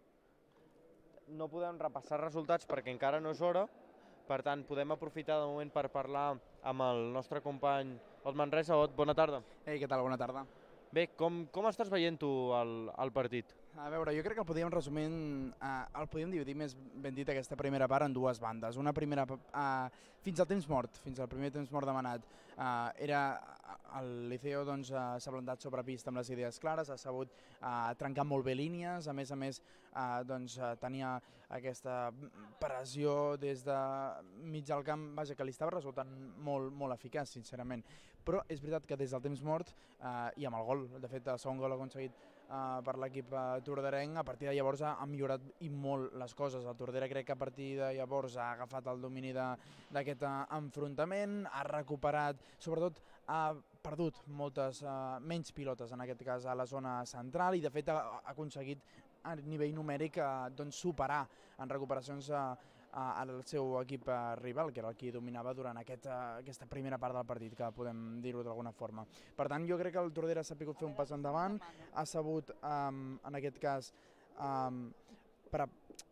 No podem repassar resultats perquè encara no és hora, per tant podem aprofitar de moment per parlar amb el nostre company Ot Manresa. Ot, bona tarda. Ei, què tal? Bona tarda. Bé, com, com estàs veient tu el, el partit? A veure, jo crec que el podíem resumir, eh, el podíem dividir més ben dit aquesta primera part en dues bandes. Una primera, eh, fins al temps mort, fins al primer temps mort demanat, eh, era el Liceo doncs, eh, s'ha plantat sobre pista amb les idees clares, ha sabut eh, trencar molt bé línies, a més a més eh, doncs, eh, tenia aquesta pressió des de mig del camp, vaja, que li estava resultant molt, molt eficaç, sincerament. Però és veritat que des del temps mort eh, i amb el gol, de fet el segon gol aconseguit Uh, per l'equip uh, torderenc, a partir de llavors ha, ha millorat i molt les coses. El Tordera crec que a partir de llavors ha agafat el domini d'aquest uh, enfrontament, ha recuperat, sobretot ha perdut moltes uh, menys pilotes, en aquest cas a la zona central, i de fet ha, ha aconseguit a nivell numèric uh, doncs, superar en recuperacions uh, al seu equip rival, que era el qui dominava durant aquest, aquesta primera part del partit, que podem dir-ho d'alguna forma. Per tant, jo crec que el Tordera s'ha pogut fer un pas endavant, ha sabut, um, en aquest cas, um, per a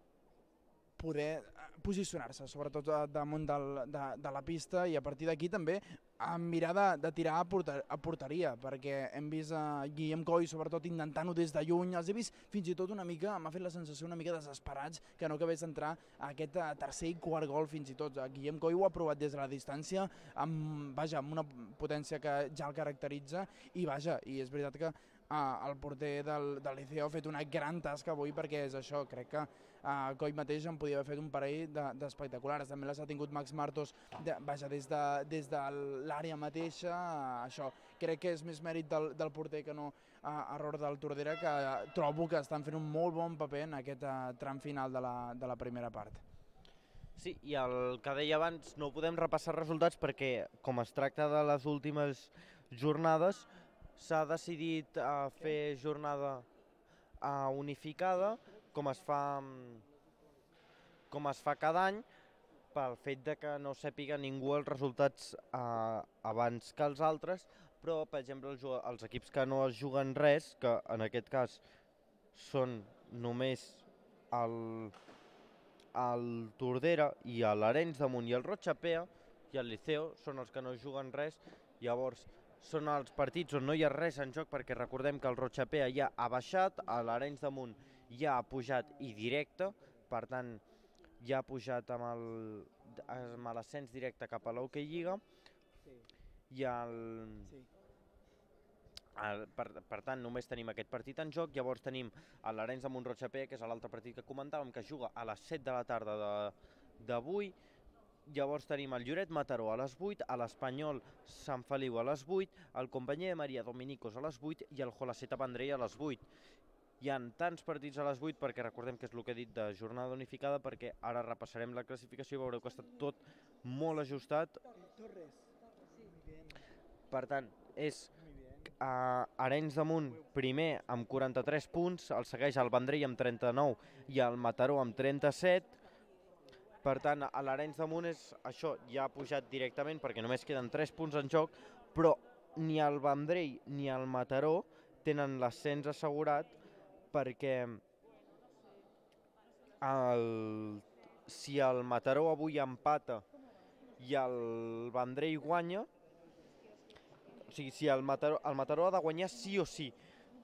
poder posicionar-se, sobretot damunt del, de, de la pista, i a partir d'aquí també a mirar de, de tirar a, porter, a porteria, perquè hem vist a Guillem Coll sobretot intentant-ho des de lluny, els he vist fins i tot una mica, m'ha fet la sensació una mica desesperats que no acabés d'entrar a aquest tercer i quart gol fins i tot. Guillem Coll ho ha provat des de la distància, amb, vaja, amb una potència que ja el caracteritza, i vaja, i és veritat que Uh, el porter del, del Liceo ha fet una gran tasca avui, perquè és això, crec que uh, Coll mateix en podia haver fet un parell d'espectaculars. De, també les ha tingut Max Martos, de, vaja, des de, des de l'àrea mateixa, uh, això crec que és més mèrit del, del porter que no uh, error del Tordera, que uh, trobo que estan fent un molt bon paper en aquest uh, tram final de la, de la primera part. Sí, i el que deia abans, no podem repassar resultats perquè, com es tracta de les últimes jornades, s'ha decidit uh, fer jornada uh, unificada, com es fa com es fa cada any, pel fet de que no sàpiga ningú els resultats uh, abans que els altres, però, per exemple, els, els equips que no es juguen res, que en aquest cas són només el, el Tordera i l'Arenys de Munt i el Rotxapea, i el Liceo són els que no juguen res. Llavors, són els partits on no hi ha res en joc, perquè recordem que el Rotxapea ja ha baixat, l'Arenys de Munt ja ha pujat i directe, per tant ja ha pujat amb l'ascens directe cap a l'Hockey Lliga, i el, el, per, per tant només tenim aquest partit en joc. Llavors tenim l'Arenys de Munt Rotxapea, que és l'altre partit que comentàvem, que juga a les set de la tarda d'avui. Llavors tenim el Lloret Mataró a les vuit, a l'Espanyol Sant Feliu a les vuit, el Companyer de Maria Dominicos a les vuit i el Jolaceta Vendrell a les vuit. Hi ha tants partits a les vuit perquè recordem que és el que he dit de jornada unificada, perquè ara repassarem la classificació i veureu que està tot molt ajustat. Per tant, és uh, Arenys de Munt primer amb quaranta-tres punts, el segueix el Vendrell amb trenta-nou i el Mataró amb trenta-set. Per tant, a l'Arenys de Munt és això, ja ha pujat directament perquè només queden tres punts en joc, però ni el Vendrell ni el Mataró tenen l'ascens assegurat, perquè el, si el Mataró avui empata i el Vendrell guanya, o sigui, si el Mataró, el Mataró ha de guanyar sí o sí.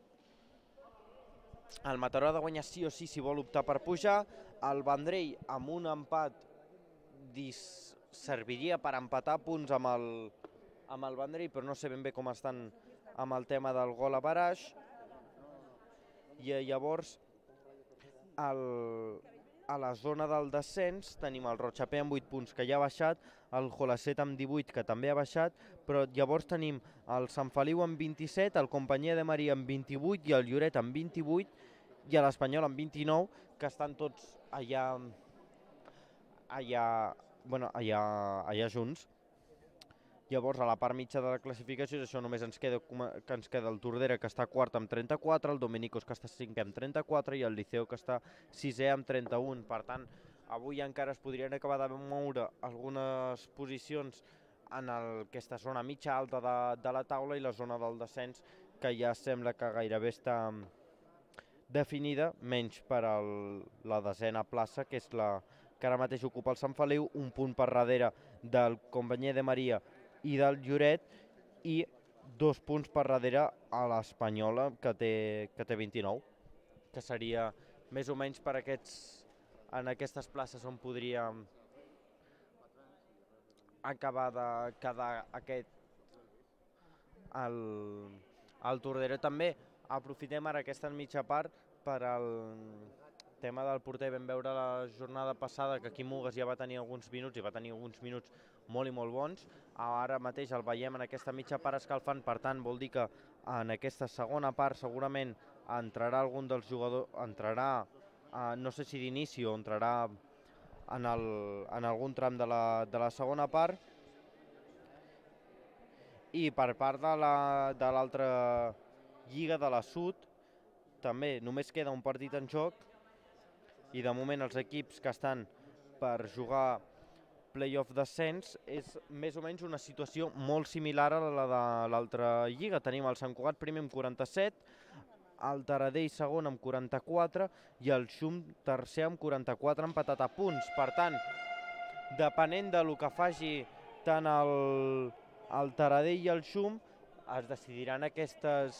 El Mataró ha de guanyar sí o sí si vol optar per pujar. El Vendrell amb un empat serviria per empatar punts amb el, amb el Vendrell, però no sé ben bé com estan amb el tema del gol a baraix. I llavors el, a la zona del descens tenim el Rotxapé amb vuit punts, que ja ha baixat, el Jolacet amb divuit, que també ha baixat, però llavors tenim el Sant Feliu amb vint-i-set, el Companyia de Maria amb vint-i-vuit i el Lloret amb vint-i-vuit i l'Espanyol amb vint-i-nou, que estan tots allà, allà, bueno, allà, allà junts. Llavors, a la part mitja de la classificació, això només ens queda, que ens queda el Tordera, que està quart amb trenta-quatre, el Dominicos, que està cinquè amb trenta-quatre, i el Liceo, que està sisè amb trenta-un. Per tant, avui encara es podrien acabar de moure algunes posicions en el, aquesta zona mitja alta de, de la taula i la zona del descens, que ja sembla que gairebé està definida, menys per al, la desena plaça, que és la que ara mateix ocupa el Sant Feliu, un punt per darrere del Companyia de Maria i del Lloret, i dos punts per darrere a l'Espanyola, que té, que té vint-i-nou, que seria més o menys per aquests, en aquestes places on podria acabar de quedar aquest el, el Tordera. També aprofitem ara aquesta mitja part per al tema del porter. Vam veure la jornada passada que Quim Mugues ja va tenir alguns minuts i va tenir alguns minuts molt i molt bons. Ara mateix el veiem en aquesta mitja part escalfant, per tant vol dir que en aquesta segona part segurament entrarà algun dels jugadors, entrarà, eh, no sé si d'inici o entrarà en, el, en algun tram de la, de la segona part. I per part de l'altra la, lliga de la Sud també només queda un partit en joc, i de moment els equips que estan per jugar play-off descens és més o menys una situació molt similar a la de l'altra lliga. Tenim el Sant Cugat primer amb quaranta-set, el Taradell segon amb quaranta-quatre i el Xum tercer amb quaranta-quatre, empatat a punts. Per tant, depenent del que faci tant el, el Taradell i el Xum, es decidiran aquestes,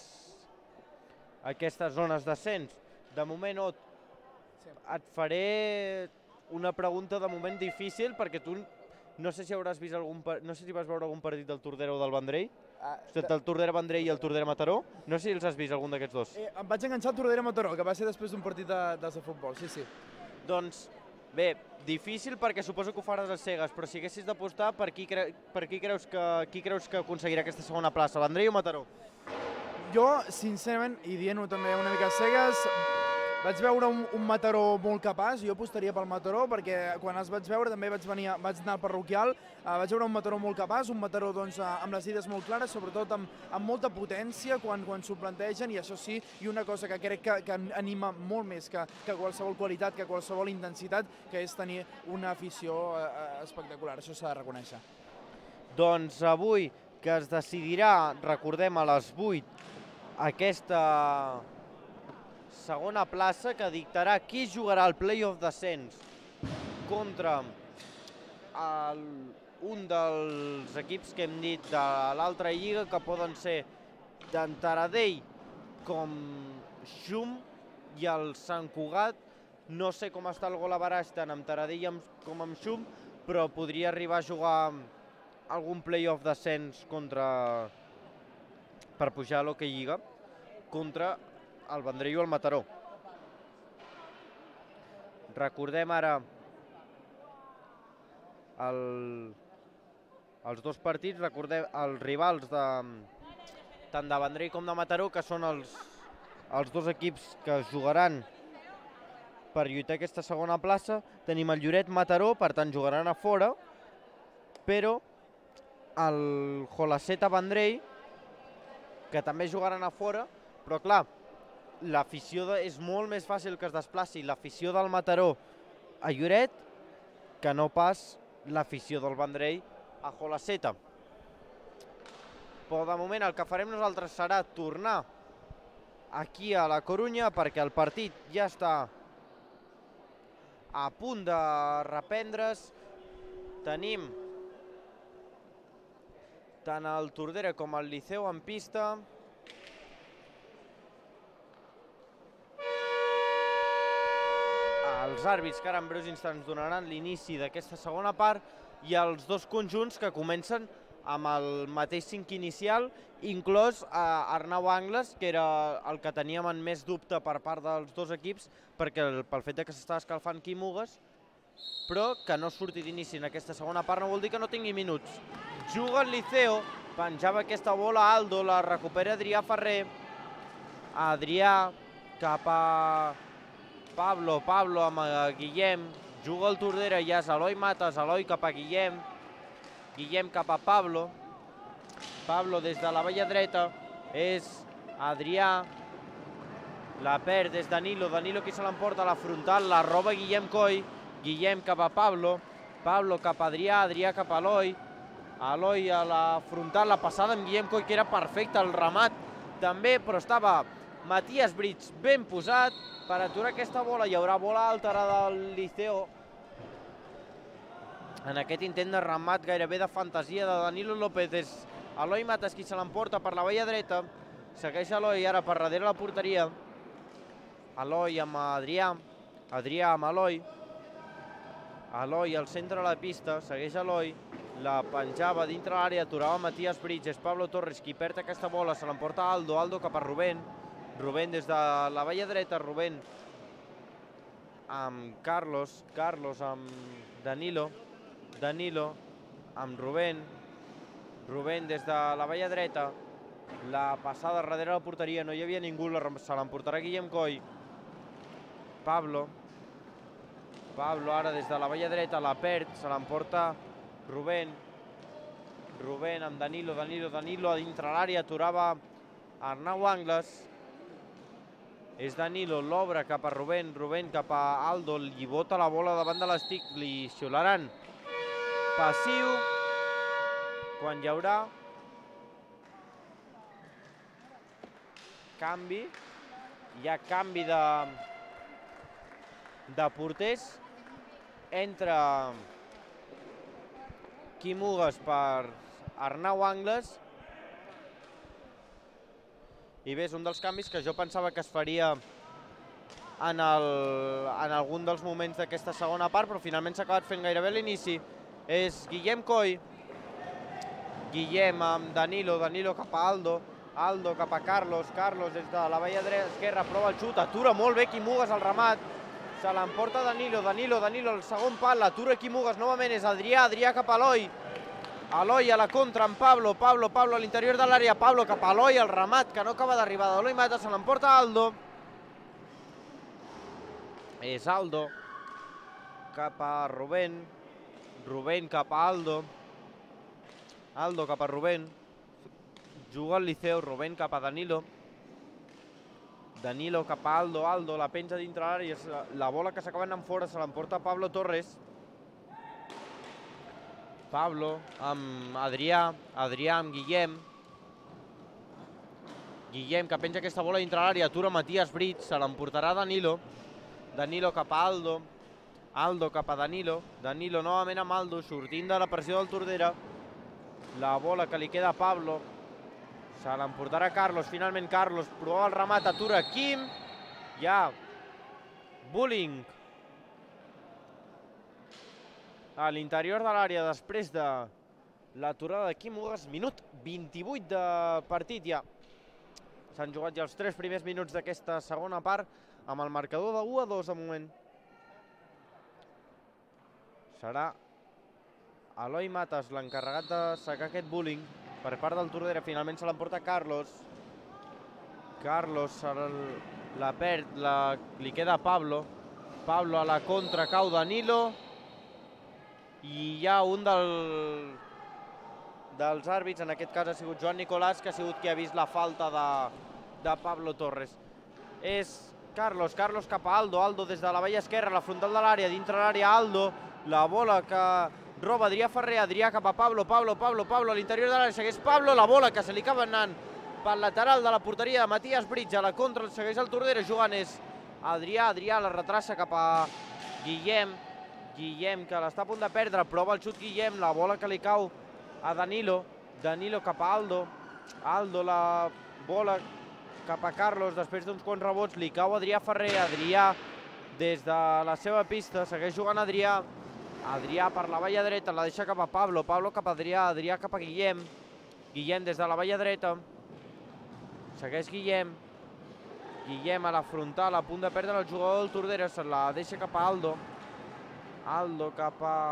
aquestes zones d'ascens. De moment, Ot, et faré una pregunta de moment difícil, perquè tu no sé si hauràs vist algun, no sé si vas veure algun partit del Tordera o del Vendrell, uh, de... del Tordera Vendrell i el Tordera Mataró, no sé si els has vist algun d'aquests dos. Eh, em vaig enganxar al Tordera Mataró, que va ser després d'un partit de, de, de futbol, sí, sí. Doncs bé, difícil perquè suposo que ho faràs a cegues, però si haguessis d'apostar, per, qui cre... per qui creus que, qui creus que aconseguirà aquesta segona plaça, Vendrell o Mataró? Jo, sincerament, i dient-ho també una mica a cegues, vaig veure un, un Mataró molt capaç, jo apostaria pel Mataró, perquè quan els vaig veure també vaig, venir, vaig anar al parroquial, eh, vaig veure un Mataró molt capaç, un Mataró doncs, amb les idees molt clares, sobretot amb, amb molta potència quan, quan s'ho plantegen, i això sí, i una cosa que crec que, que anima molt més que, que qualsevol qualitat, que qualsevol intensitat, que és tenir una afició eh, espectacular, això s'ha de reconèixer. Doncs avui, que es decidirà, recordem, a les vuit, aquesta segona plaça que dictarà qui jugarà el play-off descens contra el, un dels equips que hem dit de l'altra lliga, que poden ser tant Taradell com Xum i el Sant Cugat. No sé com està el gol average tant amb Taradell com amb Xum, però podria arribar a jugar algun play-off descens contra, per pujar a l'Hockey Lliga, contra el Vendrell o el Mataró. Recordem ara el, els dos partits, recordem els rivals de, tant de Vendrell com de Mataró, que són els, els dos equips que jugaran per lluitar aquesta segona plaça. Tenim el Lloret Mataró, per tant jugaran a fora, però el Jolacet a Vendrell, que també jugaran a fora, però clar, l'afició és molt més fàcil que es desplaci l'afició del Mataró a Lloret que no pas l'afició del Vendrell a Jolaceta. Però de moment el que farem nosaltres serà tornar aquí a la Corunya, perquè el partit ja està a punt de reprendre's. Tenim tant el Tordera com el Liceu en pista. Els àrbits que ara en breus instants donaran l'inici d'aquesta segona part, i els dos conjunts que comencen amb el mateix cinc inicial, inclòs Arnau Angles, que era el que teníem en més dubte per part dels dos equips, perquè pel fet que s'estava escalfant Quim Ugues, però que no surti d'inici en aquesta segona part no vol dir que no tingui minuts. Juga el Liceo, penjava aquesta bola Aldo, la recupera Adrià Ferrer. Adrià cap a Pablo, Pablo amb Guillem, juga el Tordera, ja és Eloi Mates, Eloi cap a Guillem, Guillem cap a Pablo, Pablo des de la valla dreta, és Adrià, la perd és Danilo, Danilo qui se l'emporta a la frontal, la roba Guillem Coll, Guillem cap a Pablo, Pablo cap a Adrià, Adrià cap a Eloi, Eloi a la frontal, la passada amb Guillem Coll que era perfecta, el remat també, però estava Matías Brits ben posat per aturar aquesta bola. Hi haurà bola alta ara del Liceo en aquest intent de remat gairebé de fantasia de Danilo López. És Eloi Mates qui se l'emporta per la valla dreta, segueix Eloi ara per darrere la porteria, Eloi amb Adrià, Adrià amb Eloi, Eloi al centre de la pista, segueix Eloi, la penjava dintre l'àrea, aturava Matías Brits, és Pablo Torres qui perd aquesta bola, se l'emporta Aldo, Aldo cap a Rubén, Rubén des de la valla dreta, Rubén amb Carlos, Carlos amb Danilo, Danilo amb Rubén, Rubén des de la valla dreta, la passada darrere la porteria, no hi havia ningú, se l'emportarà Guillem Coll, Pablo, Pablo ara des de la valla dreta, la perd, se l'emporta Rubén, Rubén amb Danilo, Danilo, Danilo a dintre l'àrea, aturava Arnau Angles, és Danilo, l'obre cap a Rubén, Rubén cap a Aldo, li bota la bola davant de l'estic, li xiularan passiu, quan hi haurà canvi, hi ha canvi de, de porters, entre Quim Ugues per Arnau Angles, i bé, és un dels canvis que jo pensava que es faria en, el, en algun dels moments d'aquesta segona part, però finalment s'ha acabat fent gairebé a l'inici. És Guillem Coll, Guillem amb Danilo, Danilo cap a Aldo, Aldo cap a Carlos, Carlos des de la valla dreta esquerra, prova el xut, atura molt bé Quim Ugues al remat, se l'emporta Danilo, Danilo, Danilo, el segon pal, l'atura Quim Ugues, novament és Adrià, Adrià cap a Eloi, Eloi a la contra amb Pablo, Pablo, Pablo a l'interior de l'àrea, Pablo cap a Eloi, el remat que no acaba d'arribar d'Eloi Mates, se l'emporta Aldo. És Aldo cap a Rubén, Rubén cap a Aldo, Aldo cap a Rubén, juga el Liceo, Rubén cap a Danilo, Danilo cap a Aldo, Aldo la penja dintre l'àrea, la bola que s'acaba anant fora se l'emporta Pablo Torres, Pablo amb Adrià, Adrià amb Guillem, Guillem que penja aquesta bola dintre l'àrea, atura Matías Brits, se l'emportarà Danilo, Danilo cap a Aldo, Aldo cap a Danilo, Danilo novament amb Aldo, sortint de la pressió del Tordera, la bola que li queda a Pablo, se l'emportarà Carlos, finalment Carlos, prova el remat, atura Quim, hi ha bullying a l'interior de l'àrea després de l'aturada de Quim Ugues, minut vint-i-vuit de partit ja. S'han jugat ja els tres primers minuts d'aquesta segona part amb el marcador de u a dos de moment. Serà Eloi Mates l'encarregat de sacar aquest bullying per part del Tordera, finalment se l'emporta Carlos. Carlos la perd, la, li queda a Pablo. Pablo a la contra, cau Danilo. I hi ha un del, dels àrbits, en aquest cas ha sigut Joan Nicolàs, que ha sigut qui ha vist la falta de, de Pablo Torres. És Carlos, Carlos cap a Aldo, Aldo des de la valla esquerra, la frontal de l'àrea, dintre l'àrea Aldo, la bola que roba Adrià Ferrer, Adrià cap a Pablo, Pablo, Pablo, Pablo, a l'interior de l'àrea segueix Pablo, la bola que se li acaba anant pel lateral de la porteria de Matías Brits, a la contra segueix el Tordera, jugant és Adrià, Adrià la retrassa cap a Guillem, Guillem que l'està a punt de perdre, prova el xut Guillem, la bola que li cau a Danilo, Danilo cap a Aldo, Aldo la bola cap a Carlos, després d'uns quants rebots li cau Adrià Ferrer, Adrià des de la seva pista, segueix jugant Adrià, Adrià per la valla dreta, la deixa cap a Pablo, Pablo cap a Adrià, Adrià cap a Guillem, Guillem des de la valla dreta, segueix Guillem, Guillem a la frontal, a punt de perdre el jugador del Tordera, se la deixa cap a Aldo, Aldo cap a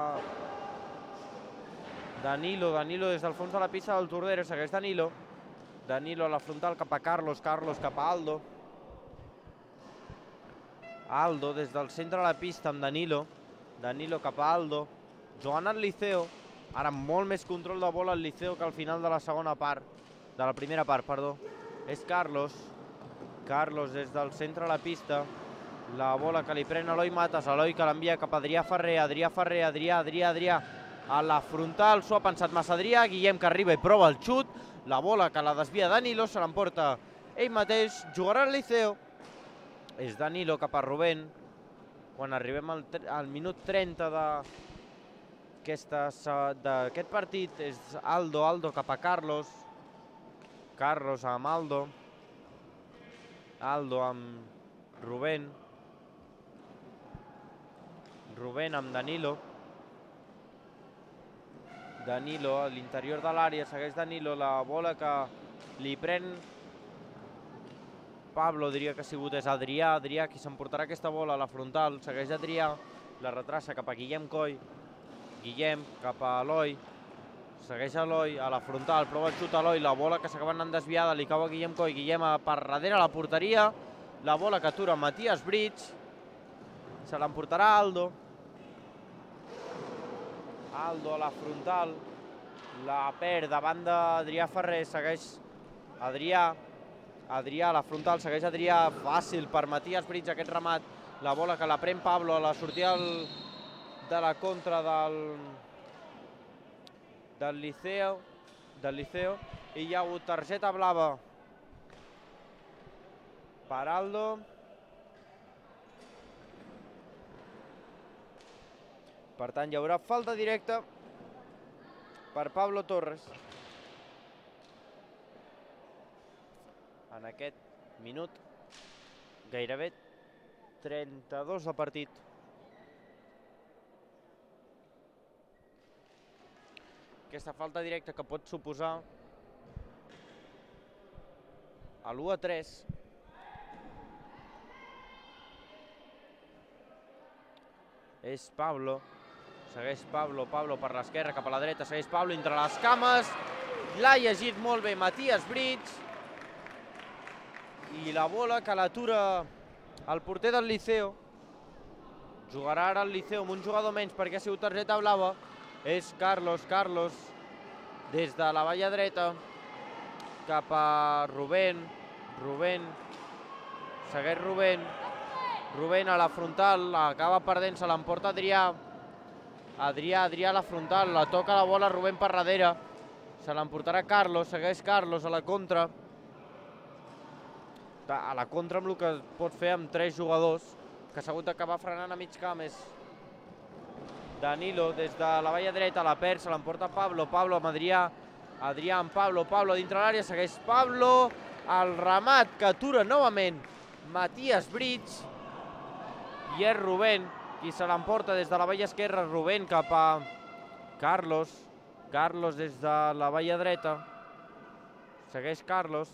Danilo, Danilo des del fons de la pista del Tordera, segueix Danilo, Danilo a la frontal cap a Carlos, Carlos cap a Aldo, Aldo des del centre de la pista amb Danilo, Danilo cap a Aldo, jugant al Liceo, ara molt més control de bola al Liceo que al final de la segona part, de la primera part, perdó, és Carlos, Carlos des del centre de la pista, la bola que li pren Eloi Matas, Eloi que l'envia cap a Adrià Ferrer, Adrià Ferrer, Adrià, Adrià, Adrià, a la frontal, s'ho ha pensat massa Adrià, Guillem que arriba i prova el xut, la bola que la desvia Danilo, se l'emporta ell mateix, jugarà al Liceo, és Danilo cap a Rubén, quan arribem al, al minut trenta d'aquest partit, és Aldo, Aldo cap a Carlos, Carlos amb Aldo, Aldo amb Rubén, Rubén amb Danilo, Danilo a l'interior de l'àrea, segueix Danilo, la bola que li pren Pablo, diria que ha sigut és Adrià, Adrià qui s'emportarà aquesta bola a la frontal, segueix Adrià, la retrassa cap a Guillem Coll, Guillem cap a Eloi, segueix Eloi a la frontal, prova el xut a Eloi, la bola que s'acaba anant desviada, li cau a Guillem Coll, Guillem per darrere la porteria, la bola que atura Matías Brits, se l'emportarà Aldo, Aldo a la frontal, la perd davant d'Adrià Ferrer, segueix Adrià, Adrià a la frontal, segueix Adrià, fàcil per Matías Brits aquest remat, la bola que la pren Pablo a la sortida de la contra del, del Liceo, del Liceo, i hi ha hagut targeta blava per Aldo. Per tant, hi haurà falta directa per Pablo Torres. En aquest minut, gairebé trenta-dos de partit. Aquesta falta directa que pot suposar a l'u a tres. És Pablo, segueix Pablo, Pablo per l'esquerra cap a la dreta, segueix Pablo entre les cames, l'ha llegit molt bé Matías Brits, i la bola que l'atura el porter del Liceo, jugarà ara el Liceo amb un jugador menys perquè ha sigut targeta blava, és Carlos, Carlos des de la valla dreta cap a Rubén, Rubén, segueix Rubén, Rubén a la frontal, acaba perdent, se l'emporta Adrià, Adrià, Adrià a la frontal, la toca la bola Rubén per darrere, se l'emportarà Carlos, segueix Carlos a la contra, a la contra amb el que pot fer amb tres jugadors, que s'ha hagut d'acabar frenant a mig camp, és Danilo des de la valla dreta, la perd, se l'emporta Pablo, Pablo amb Adrià, Adrià amb Pablo, Pablo dintre l'àrea, segueix Pablo, el remat que atura novament Matías Brits, i és Rubén qui se l'emporta des de la valla esquerra, Rubén cap a Carlos, Carlos des de la valla dreta, segueix Carlos,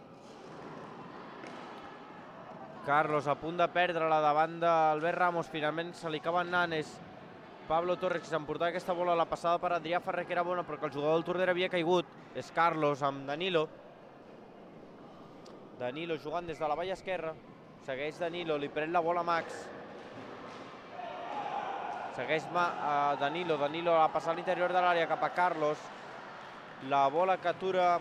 Carlos a punt de perdre-la davant d'Albert Ramos, finalment se li acaba anant, és Pablo Torres qui s'emportava aquesta bola, la passada per Adrià Ferrer que era bona però que el jugador del Tordera havia caigut, és Carlos amb Danilo, Danilo jugant des de la valla esquerra, segueix Danilo, li pren la bola Max, segueix Danilo, Danilo a passar a l'interior de l'àrea cap a Carlos, la bola que atura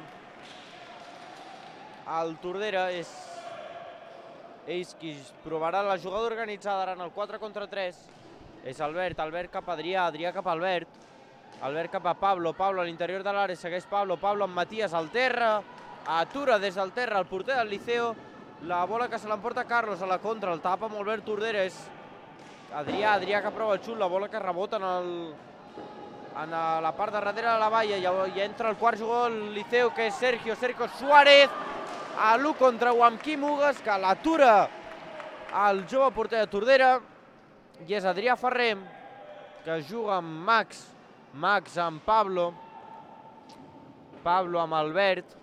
el Tordera, és ells qui provarà la jugada organitzada ara en el quatre contra tres, és Albert, Albert cap a Adrià, Adrià cap a Albert, Albert cap a Pablo, Pablo a l'interior de l'àrea, segueix Pablo, Pablo amb Matías al terra, atura des del terra el porter del Liceo, la bola que se l'emporta Carlos a la contra, el tapa molt bé el Tordera, és Adrià, Adrià que prova el xut, la bola que rebota en, el, en la part de darrere de la valla, i entra el quart jugador del Liceo que és Sergio, Sergio Suárez, a l'u contra u amb Quim Hugues, que l'atura el jove porter de Tordera, i és Adrià Ferrer que juga amb Max, Max amb Pablo, Pablo amb Albert,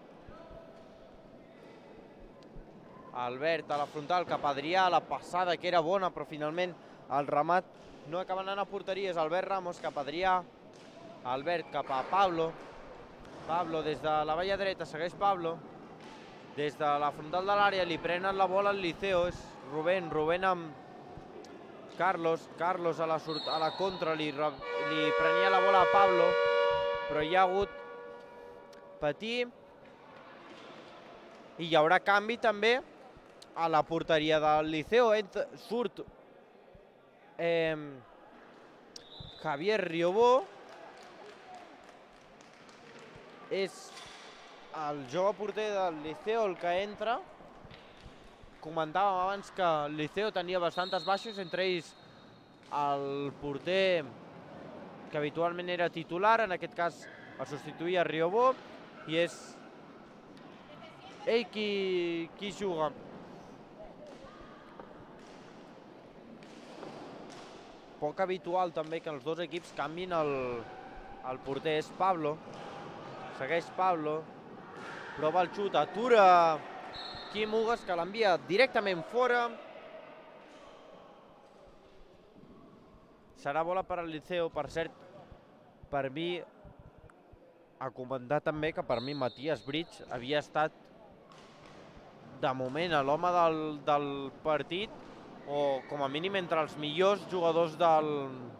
Albert a la frontal cap a Adrià, la passada que era bona però finalment el remat no acaba anant a porteria, és Albert Ramos cap a Adrià, Albert cap a Pablo, Pablo des de la valla dreta, segueix Pablo, des de la frontal de l'àrea li prenen la bola al Liceo, és Rubén, Rubén amb Carlos, Carlos a la, a la contra li, li prenia la bola a Pablo, però hi ha hagut patí i hi haurà canvi també a la porteria del Liceo, surt eh, Javier Riobó, és el jove porter del Liceo el que entra. Comentàvem abans que el Liceo tenia bastantes baixes, entre ells el porter que habitualment era titular, en aquest cas el substituïa Riobó, i és ell qui, qui juga. Poc habitual també que els dos equips canvin el, el porter, és Pablo, segueix Pablo, prova el xut, atura Quim Hugues que l'envia directament fora. Serà bola per al Liceo, per cert, per mi, a comentar també que per mi Matías Bridge havia estat de moment l'home del, del partit, o com a mínim entre els millors jugadors del,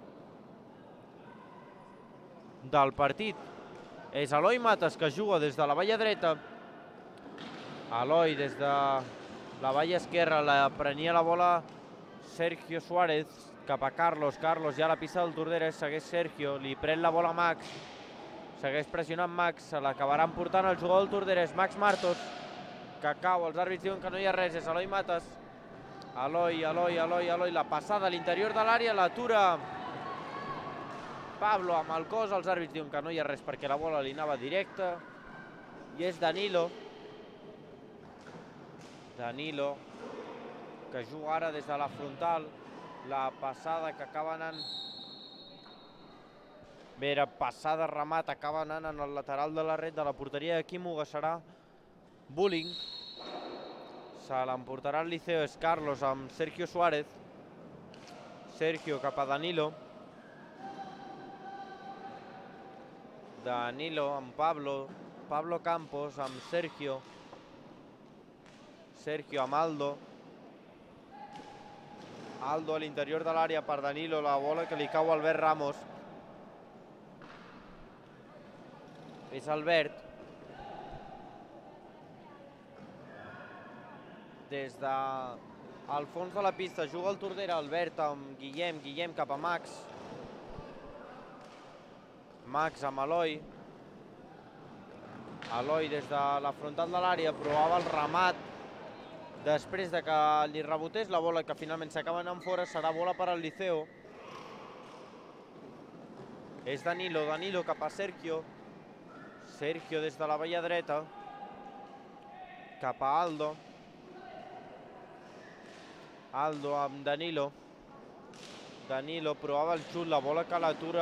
del partit. És Eloi Matas que juga des de la valla dreta. Eloi des de la valla esquerra, la prenia la bola Sergio Suárez cap a Carlos. Carlos ja a la pista del Tordera, segueix Sergio, li pren la bola Max. Segueix pressionant Max, se l'acabarà emportant el jugador del Tordera, Max Martos, que cau, els àrbits diuen que no hi ha res, és Eloi Matas. Eloi, Eloi, Eloi, Eloi, la passada a l'interior de l'àrea, l'atura Pablo amb el cos, els àrbits diuen que no hi ha res perquè la bola li anava directa, i és Danilo. Danilo, que juga ara des de la frontal, la passada que acaba anant... Bé, era passada, remat, acaba anant en el lateral de la red de la porteria de Quim Hugues, serà Bullying. Se l'emportarà el Liceo, és Carlos amb Sergio Suárez. Sergio cap a Danilo. Danilo amb Pablo. Pablo Campos amb Sergio. Sergio amb Aldo. Aldo a l'interior de l'àrea per Danilo, la bola que li cau a Albert Ramos. És Albert. Des del fons de la pista juga el Tordera, Albert amb Guillem, Guillem cap a Max. Max amb Eloi. Eloi des de la frontal de l'àrea provava el remat. Després de que li rebotés la bola, que finalment s'acaba anant fora, serà bola per al Liceo. És Danilo, Danilo cap a Sergio. Sergio des de la valla dreta. Cap a Aldo. Aldo amb Danilo. Danilo provava el xut, la bola que l'atura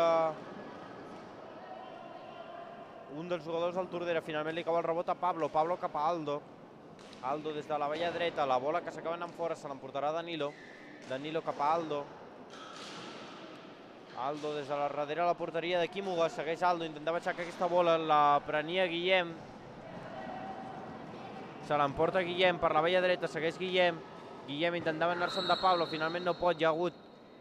un dels jugadors del Tordera. Finalment li cau el rebot a Pablo. Pablo cap a Aldo. Aldo des de la valla dreta, la bola que s'acaba anant fora se l'emportarà Danilo. Danilo cap a Aldo. Aldo des de la darrere de la porteria de Quim Hugues, segueix Aldo, intentava aixecar aquesta bola, la prenia Guillem. Se l'emporta Guillem per la valla dreta, segueix Guillem. Guillem intentava anar-se'n de Pablo, finalment no pot, hi ha hagut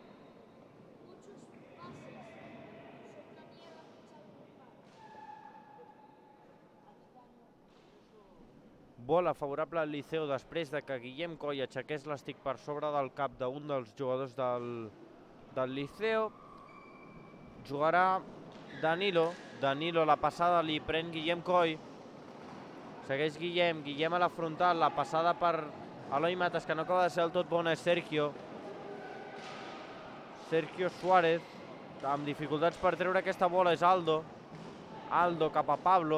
bola favorable al Liceo després de que Guillem Coll aixequés l'estic per sobre del cap d'un dels jugadors del, del Liceo. Jugarà Danilo. Danilo, la passada li pren Guillem Coll. Segueix Guillem. Guillem a la frontal. La passada per Eloi Matas, que no acaba de ser del tot bona, és Sergio. Sergio Suárez. Amb dificultats per treure aquesta bola és Aldo. Aldo cap a Pablo.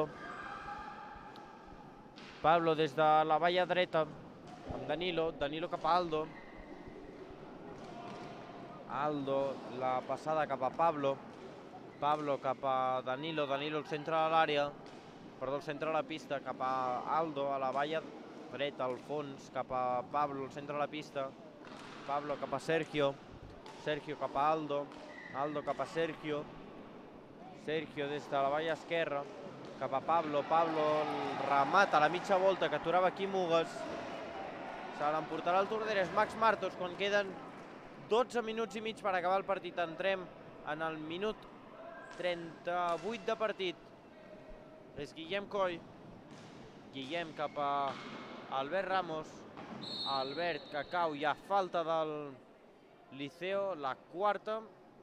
Pablo des de la valla dreta amb Danilo. Danilo cap a Aldo. Aldo, la passada cap a Pablo. Pablo cap a Danilo, Danilo al centre de l'àrea, perdó, al centre de la pista, cap a Aldo, a la valla dreta, al fons, cap a Pablo, al centre de la pista. Pablo cap a Sergio, Sergio cap a Aldo, Aldo cap a Sergio, Sergio des de la valla esquerra, cap a Pablo, Pablo remata a la mitja volta que aturava Quim Hugues. Se l'emportarà el Torderes Max Martos quan queden dotze minuts i mig per acabar el partit. Entrem en el minut trenta-vuit de partit. És Guillem Coll. Guillem cap a Albert Ramos. Albert que cau, hi ha falta del Liceo, la quarta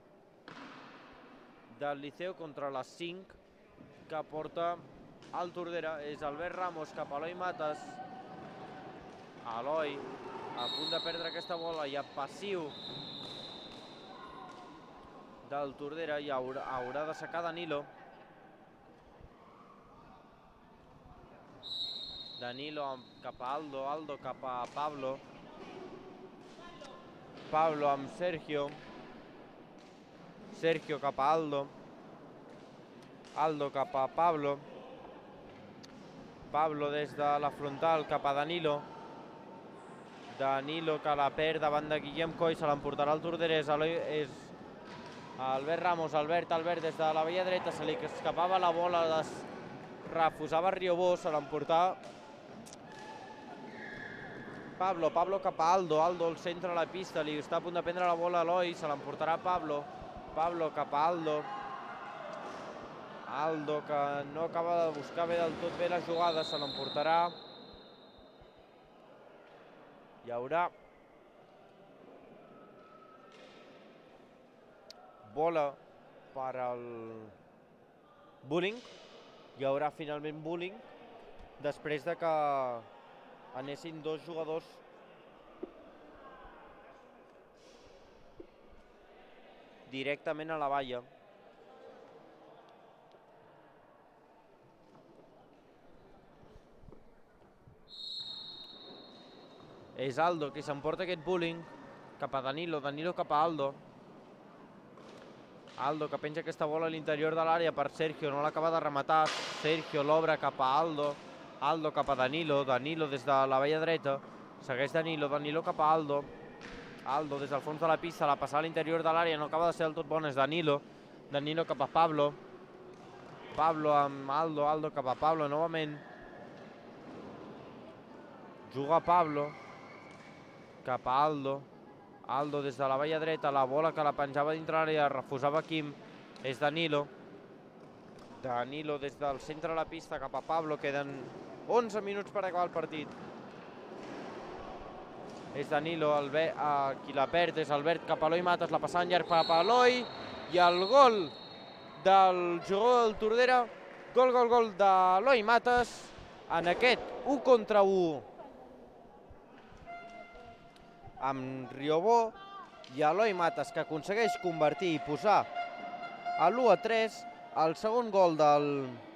del Liceo contra les cinc que porta el Tordera. És Albert Ramos cap a Eloi Matas. Eloi a punt de perdre aquesta bola, hi ha passiu del Tordera i haurà, haurà de sacar Danilo. Danilo cap a Aldo, Aldo cap a Pablo. Pablo amb Sergio. Sergio cap a Aldo. Aldo cap a Pablo. Pablo des de la frontal cap a Danilo. Danilo que la perd davant de Guillem Coll, se l'emportarà el Torderès. És Albert Ramos, Albert, Albert des de la vella dreta, se li escapava la bola, refusava Riobó, se l'emportava Pablo, Pablo cap a Aldo, Aldo al centre de la pista, li està a punt de prendre la bola a Eloi, se l'emportarà Pablo, Pablo cap a Aldo, Aldo que no acaba de buscar bé del tot bé la jugada, se l'emportarà. Hi haurà bola per al Bulling. Hi haurà finalment Bulling després de que anessin dos jugadors directament a la valla. És Aldo qui s'emporta aquest Bulling cap a Danilo, Danilo cap a Aldo. Aldo que penja aquesta bola a l'interior de l'àrea per Sergio, no l'acaba de rematar. Sergio l'obre cap a Aldo, Aldo cap a Danilo, Danilo des de la vella dreta, segueix Danilo, Danilo cap a Aldo. Aldo des del fons de la pista, la passada a l'interior de l'àrea, no acaba de ser del tot bona, és Danilo. Danilo cap a Pablo. Pablo amb Aldo, Aldo cap a Pablo novament. Juga Pablo cap a Aldo. Aldo des de la valla dreta, la bola que la penjava dintre l'àrea, refusava Quim, és Danilo. Danilo des del centre de la pista cap a Pablo, queden onze minuts per acabar el partit. És Danilo, qui la perd és Albert cap a Eloi Matas, la passada en llarg cap a Eloi, i el gol del jugador del Tordera, gol, gol, gol d'Eloi Matas, en aquest u contra u. Amb Riobó i Eloi Matas, que aconsegueix convertir i posar a l'u a tres, el segon gol del,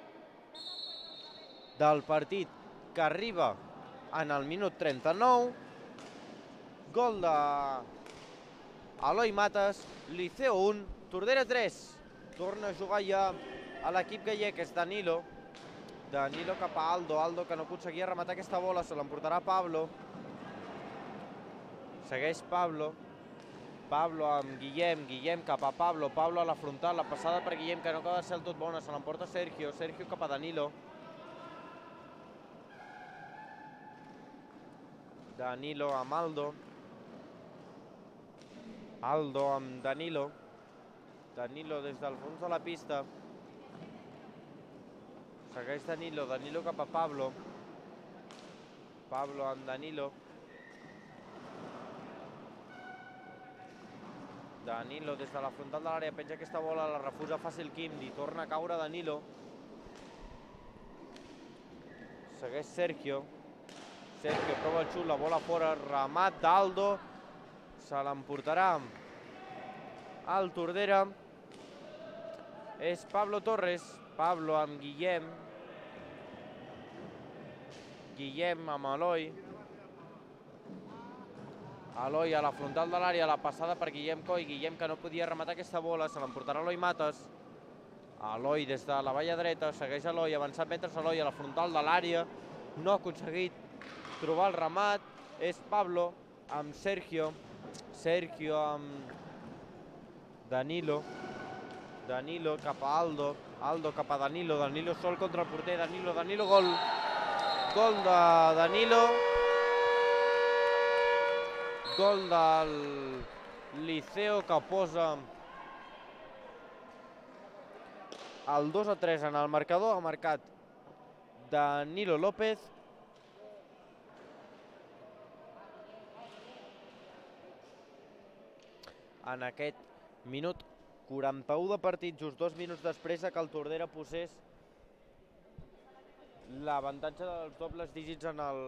del partit, que arriba en el minut trenta-nou. Gol d'Eloi Matas, Liceo un, Tordera tres. Torna a jugar ja a l'equip gallec, és Danilo. Danilo cap a Aldo, Aldo que no aconseguia rematar aquesta bola, se l'emportarà Pablo. Segueix Pablo. Pablo amb Guillem, Guillem cap a Pablo, Pablo a la frontal, la passada per Guillem que no acaba de ser del tot bona, se l'emporta Sergio, Sergio cap a Danilo. Danilo amb Aldo. Aldo amb Danilo. Danilo des del fons de la pista. Segueix Danilo, Danilo cap a Pablo. Pablo amb Danilo. Danilo des de la frontal de l'àrea, penja aquesta bola, la refusa fàcil Quim, i torna a caure Danilo. Segueix Sergio. Sergio prova el xut, la bola fora, remat d'Aldo. Se l'emportarà al Tordera. És Pablo Torres. Pablo amb Guillem. Guillem amb Eloi. Eloi a la frontal de l'àrea, la passada per Guillem Coll, Guillem que no podia rematar aquesta bola, se l'emportarà Eloi Mates. Eloi des de la valla dreta, segueix Eloi, avançant metres Eloi a la frontal de l'àrea, no ha aconseguit trobar el remat, és Pablo amb Sergio, Sergio amb Danilo, Danilo cap a Aldo, Aldo cap a Danilo, Danilo sol contra el porter, Danilo, Danilo, gol, gol de Danilo, gol del Liceo que posa el dos a tres en el marcador, ha marcat Danilo López. En aquest minut quaranta-u de partit, just dos minuts després que el Tordera posés l'avantatge dels dobles dígits en el,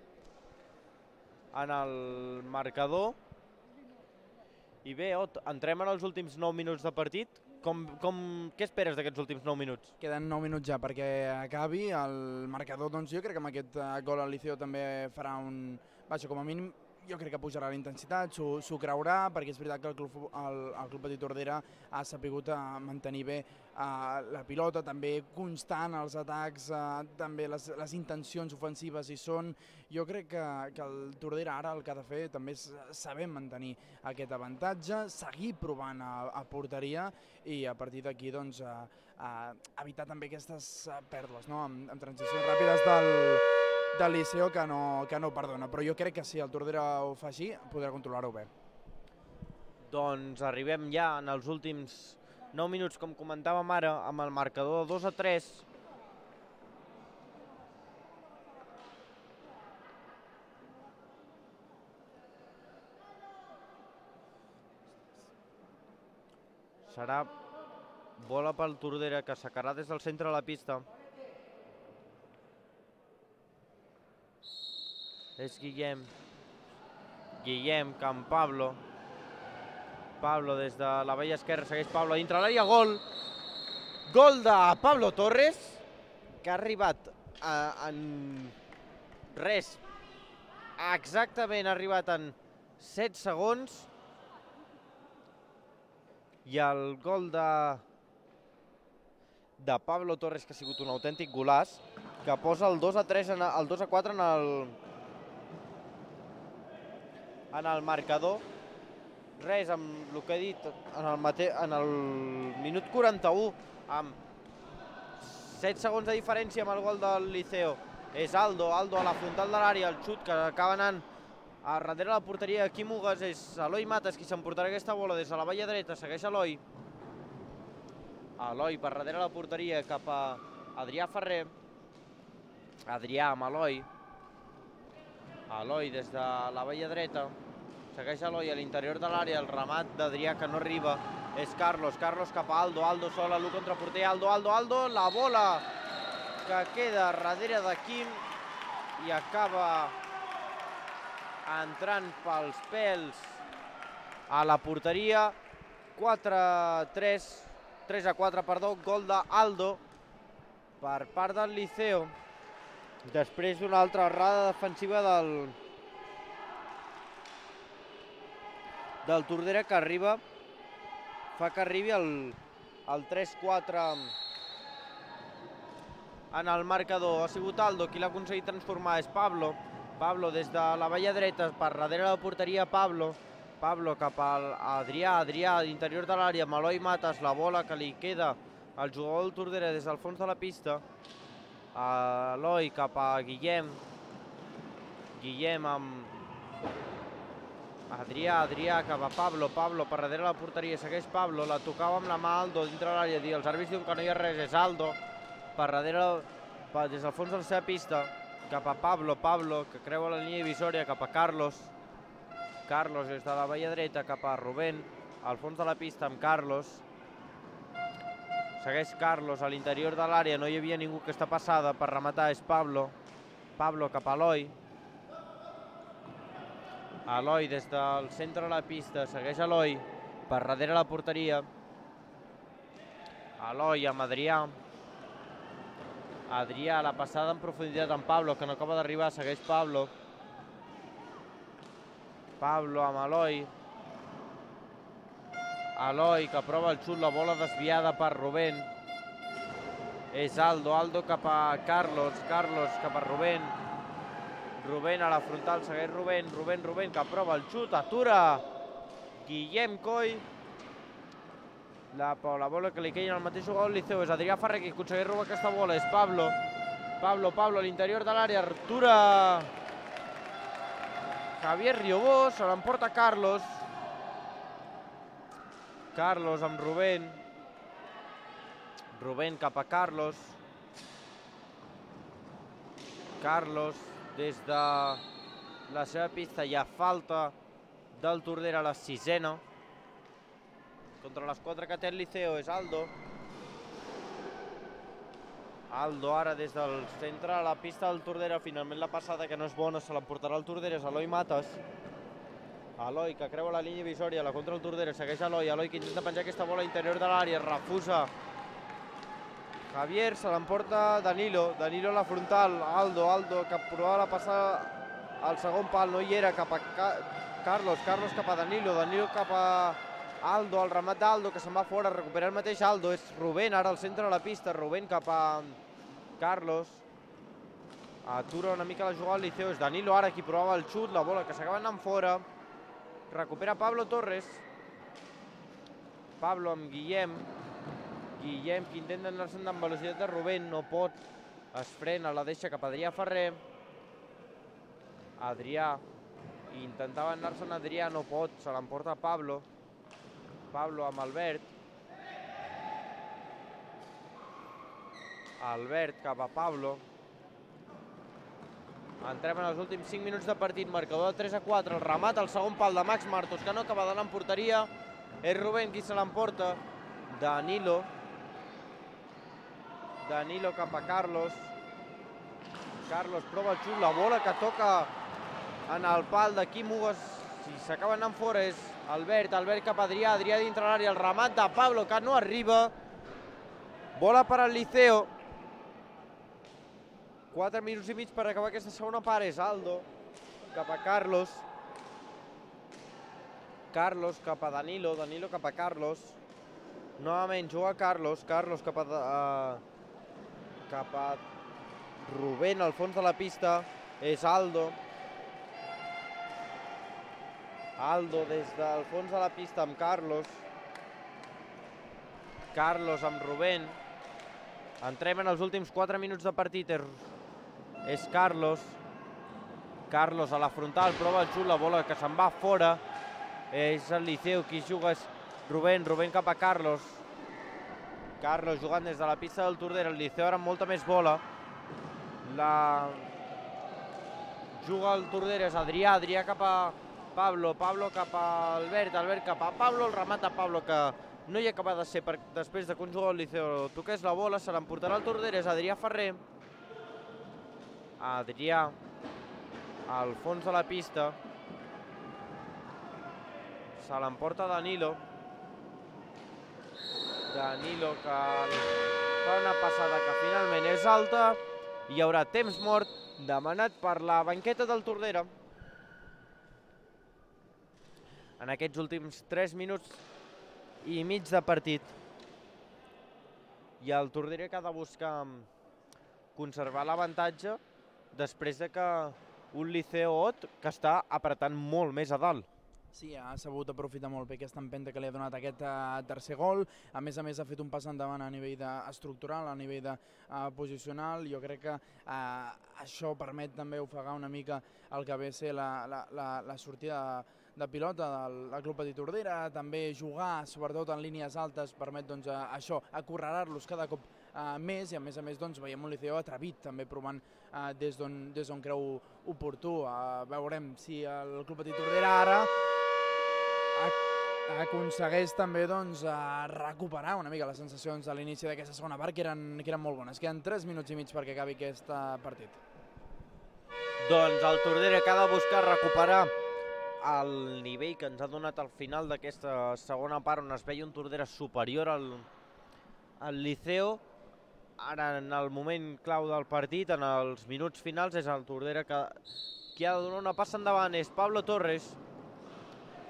en el marcador. I bé, Ot, entrem en els últims nou minuts de partit. Com, com, què esperes d'aquests últims nou minuts? Queden nou minuts ja perquè acabi el marcador. Doncs jo crec que amb aquest gol el Liceo també farà un... Vaja, com a mínim, jo crec que pujarà la intensitat, s'ho creurà, perquè és veritat que el Club, el, el Club Petit Tordera ha sapigut mantenir bé uh, la pilota, també constant els atacs, uh, també les, les intencions ofensives hi són. Jo crec que, que el Tordera ara el que ha de fer també és saber mantenir aquest avantatge, seguir provant a, a porteria i a partir d'aquí doncs, uh, uh, evitar també aquestes uh, pèrdues, no? amb, amb transicions ràpides del... del Liceo que no, que no perdona, però jo crec que si el Tordera ho fa així, podrà controlar-ho bé. Doncs arribem ja en els últims nou minuts, com comentàvem ara, amb el marcador dos a tres. Serà bola pel Tordera, que sacarà des del centre de la pista. És Guillem, Guillem, Can Pablo, Pablo des de la valla esquerra, segueix Pablo a dintre l'àrea, gol, gol de Pablo Torres, que ha arribat a, en res, exactament ha arribat en set segons, i el gol de, de Pablo Torres, que ha sigut un autèntic golaç, que posa el dos a tres, en, el dos a quatre en el... en el marcador. Res, amb el que he dit, en el, mate... en el minut quaranta-u, amb set segons de diferència amb el gol del Liceo, és Aldo, Aldo a la frontal de l'àrea, el xut que acaba anant a darrere la porteria de Quim Ugas, és Eloi Mates qui s'emportarà aquesta bola des de la valla dreta, segueix Eloi. Eloi per darrere la porteria cap a Adrià Ferrer, Adrià amb Eloi, Eloi des de la valla dreta, segueix Eloi a l'interior de l'àrea, el remat d'Adrià que no arriba, és Carlos, Carlos cap a Aldo, Aldo sol a l'u contra porter, Aldo, Aldo, Aldo, la bola que queda darrere de Quim i acaba entrant pels pèls a la porteria. Quatre a tres, tres a quatre, perdó, gol d'Aldo per part del Liceo. Després d'una altra errada defensiva del, del Tordera que arriba, fa que arribi el, el tres quatre en el marcador. Ha sigut Aldo qui l'ha aconseguit transformar, és Pablo. Pablo des de la valla dreta, per darrere de la porteria Pablo. Pablo cap a Adrià, Adrià a l'interior de l'àrea, amb Eloi Mates, la bola que li queda al jugador del Tordera des del fons de la pista. Eloi cap a Guillem, Guillem amb Adrià, Adrià cap a Pablo, Pablo per darrere la porteria, segueix Pablo, la tocava amb la mà Aldo dintre l'àrea, els àrbitres diuen que no hi ha res, és Aldo per darrere, des del fons de la seva pista, cap a Pablo, Pablo que creua la línia divisòria cap a Carlos, Carlos des de la valla dreta cap a Rubén, al fons de la pista amb Carlos, segueix Carlos a l'interior de l'àrea, no hi havia ningú que està passada per rematar, és Pablo, Pablo cap a Eloi, Eloi des del centre de la pista, segueix Eloi per darrere la porteria, Eloi amb Adrià, Adrià la passada en profunditat amb Pablo que no acaba d'arribar, segueix Pablo, Pablo amb Eloi. Eloi que prova el xut, la bola desviada per Rubén. És Aldo, Aldo cap a Carlos, Carlos cap a Rubén. Rubén a la frontal, segueix Rubén, Rubén, Rubén que prova el xut, atura Guillem Coll. La, la bola que li queia en el mateix jugador del Liceu és Adrià Ferrer que aconsegueix robar aquesta bola, és Pablo. Pablo, Pablo a l'interior de l'àrea, atura Javier Riobó, se l'emporta Carlos. Carlos amb Rubén. Rubén cap a Carlos. Carlos des de la seva pista hi ha falta del Tordera a la sisena. Contra les quatre que té el Liceo és Aldo. Aldo ara des del centre a la pista del Tordera. Finalment la passada que no és bona, se l'emportarà el Tordera, és Eloi Mates. Eloi que creua la línia visòria, la contra el Tordera, segueix Eloi. Eloi que intenta penjar aquesta bola a l'interior de l'àrea, refusa Javier, se l'emporta Danilo. Danilo a la frontal, Aldo, Aldo que provava la passada al segon pal, no hi era, cap a Carlos, Carlos cap a Danilo, Danilo cap a Aldo, el remat d'Aldo que se'n va fora, recupera el mateix Aldo, és Rubén ara al centre de la pista, Rubén cap a Carlos. Atura una mica la jugada al Liceo, és Danilo ara qui provava el xut, la bola que s'acaba anant fora. Recupera Pablo Torres. Pablo amb Guillem. Guillem que intenta anar-se'n amb velocitat de Rubén, no pot. Es frena, la deixa cap a Adrià Ferrer. Adrià. Intentava anar-se'n Adrià, no pot, se l'emporta Pablo. Pablo amb Albert. Albert cap a Pablo. Entrem en els últims cinc minuts de partit, marcador de tres a quatre, el remat al segon pal de Max Martos, que no acaba d'anar en porteria. És Rubén qui se l'emporta. Danilo. Danilo cap a Carlos. Carlos prova el xut, la bola que toca en el pal de Quim Hugues. Si s'acaba anant fora és Albert, Albert cap a Adrià, Adrià dintre l'àrea, el remat de Pablo que no arriba. Bola per al Liceo. quatre minuts i mig per acabar aquesta segona part, és Aldo cap a Carlos. Carlos cap a Danilo, Danilo cap a Carlos. Novament juga Carlos, Carlos cap a, uh, cap a Rubén al fons de la pista, és Aldo. Aldo des del fons de la pista amb Carlos. Carlos amb Rubén. Entrem en els últims quatre minuts de partit, és Carlos. Carlos a la frontal, prova el xut, la bola que se'n va fora. És el Liceu qui juga, és Rubén, Rubén cap a Carlos. Carlos jugant des de la pista del Tordera, el Liceu ara amb molta més bola. La juga el Tordera, és Adrià, Adrià cap a Pablo, Pablo cap a Albert, Albert cap a Pablo, el remat a Pablo que no hi acaba de ser per, després de que un jugador del Liceu toqués la bola, se l'emportarà el Tordera, és Adrià Ferrer. Adrià al fons de la pista. Se l'emporta Danilo. Danilo que fa una passada que finalment és alta. Hi haurà temps mort demanat per la banqueta del Tordera. En aquests últims tres minuts i mig de partit. I el Tordera que ha de buscar conservar l'avantatge després de que un Liceu que està apretant molt més a dalt. Sí, ha sabut aprofitar molt bé aquesta empenta que li ha donat aquest uh, tercer gol. A més a més ha fet un pas endavant a nivell de, estructural, a nivell de, uh, posicional. Jo crec que uh, això permet també ofegar una mica el que ve a ser la, la, la, la sortida de, de pilota del Club Petit Tordera. També jugar, sobretot en línies altes, permet doncs, uh, això, acorralar-los cada cop uh, més, i a més a més doncs, veiem un Liceu atrevit, també provant uh, des d'on creu oportú. Uh, veurem si el Club Petit Tordera ara aconsegueix també doncs, recuperar una mica les sensacions de l'inici d'aquesta segona part, que eren, que eren molt bones. Queden tres minuts i mig perquè acabi aquest partit. Doncs el Tordera que ha de buscar recuperar el nivell que ens ha donat al final d'aquesta segona part, on es veia un Tordera superior al, al Liceo. Ara, en el moment clau del partit, en els minuts finals, és el Tordera que qui ha de donar una passa endavant és Pablo Torres.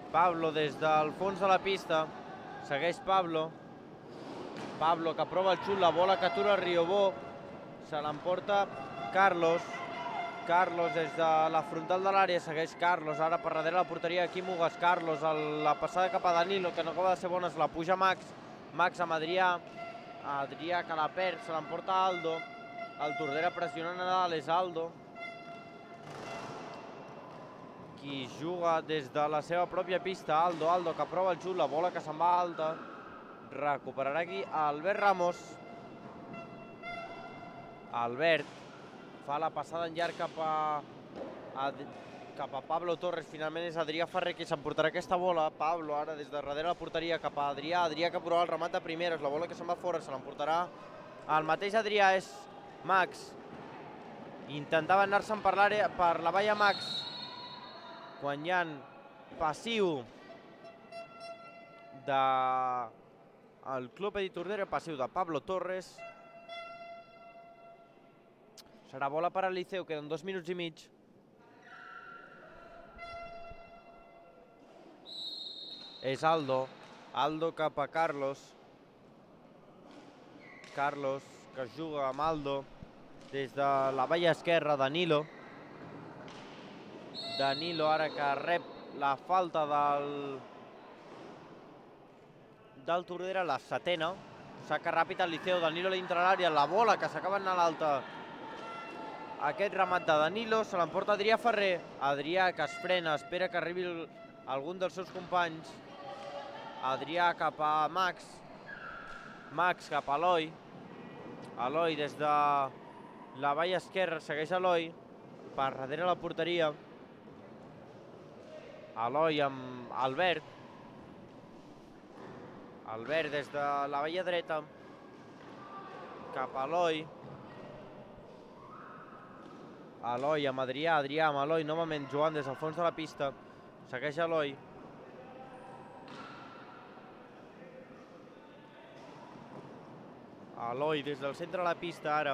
Pablo des del fons de la pista, segueix Pablo. Pablo que prova el xut, la bola que atura Riobó, se l'emporta Carlos. Carlos des de la frontal de l'àrea, segueix Carlos, ara per darrere la porteria de Quimugas. Carlos, la passada cap a Danilo, que no acaba de ser bona, se la puja Max. Max amb Adrià, Adrià que la perd, se l'emporta Aldo. El Tordera pressionant a dalt és Aldo, qui juga des de la seva pròpia pista. Aldo, Aldo que prova el xut, la bola que se'n va alta. Recuperarà aquí Albert Ramos. Albert fa la passada en llarg cap a, a, cap a Pablo Torres. Finalment és Adrià Ferrer qui s'emportarà aquesta bola. Pablo ara des de darrere la porteria cap a Adrià. Adrià que prova el remat de primeres, la bola que se'n va fora, se l'emportarà el mateix Adrià, és Max. Intentava anar-se'n per, per la valla Max, quan hi ha passiu de el Club Edi Tordera, passiu de Pablo Torres. Serà bola per al Liceu, queden dos minuts i mig. És Aldo, Aldo cap a Carlos. Carlos que juga amb Aldo des de la valla esquerra, Danilo. Danilo ara que rep la falta del del Tordera, la setena. Saca ràpid al Liceu, Danilo a dintre l'àrea, la bola que s'acaba anant a l'alta. Aquest remat de Danilo se l'emporta Adrià Ferrer. Adrià que es frena, espera que arribi algun dels seus companys. Adrià cap a Max. Max cap a Eloi. Eloi des de la valla esquerra, segueix Eloi. Per darrere la porteria. Eloi amb Albert. Albert des de la valla dreta. Cap a Eloi. Eloi amb Adrià, Adrià amb Eloi, novament jugant des del fons de la pista. Segueix Eloi. Eloi des del centre de la pista ara.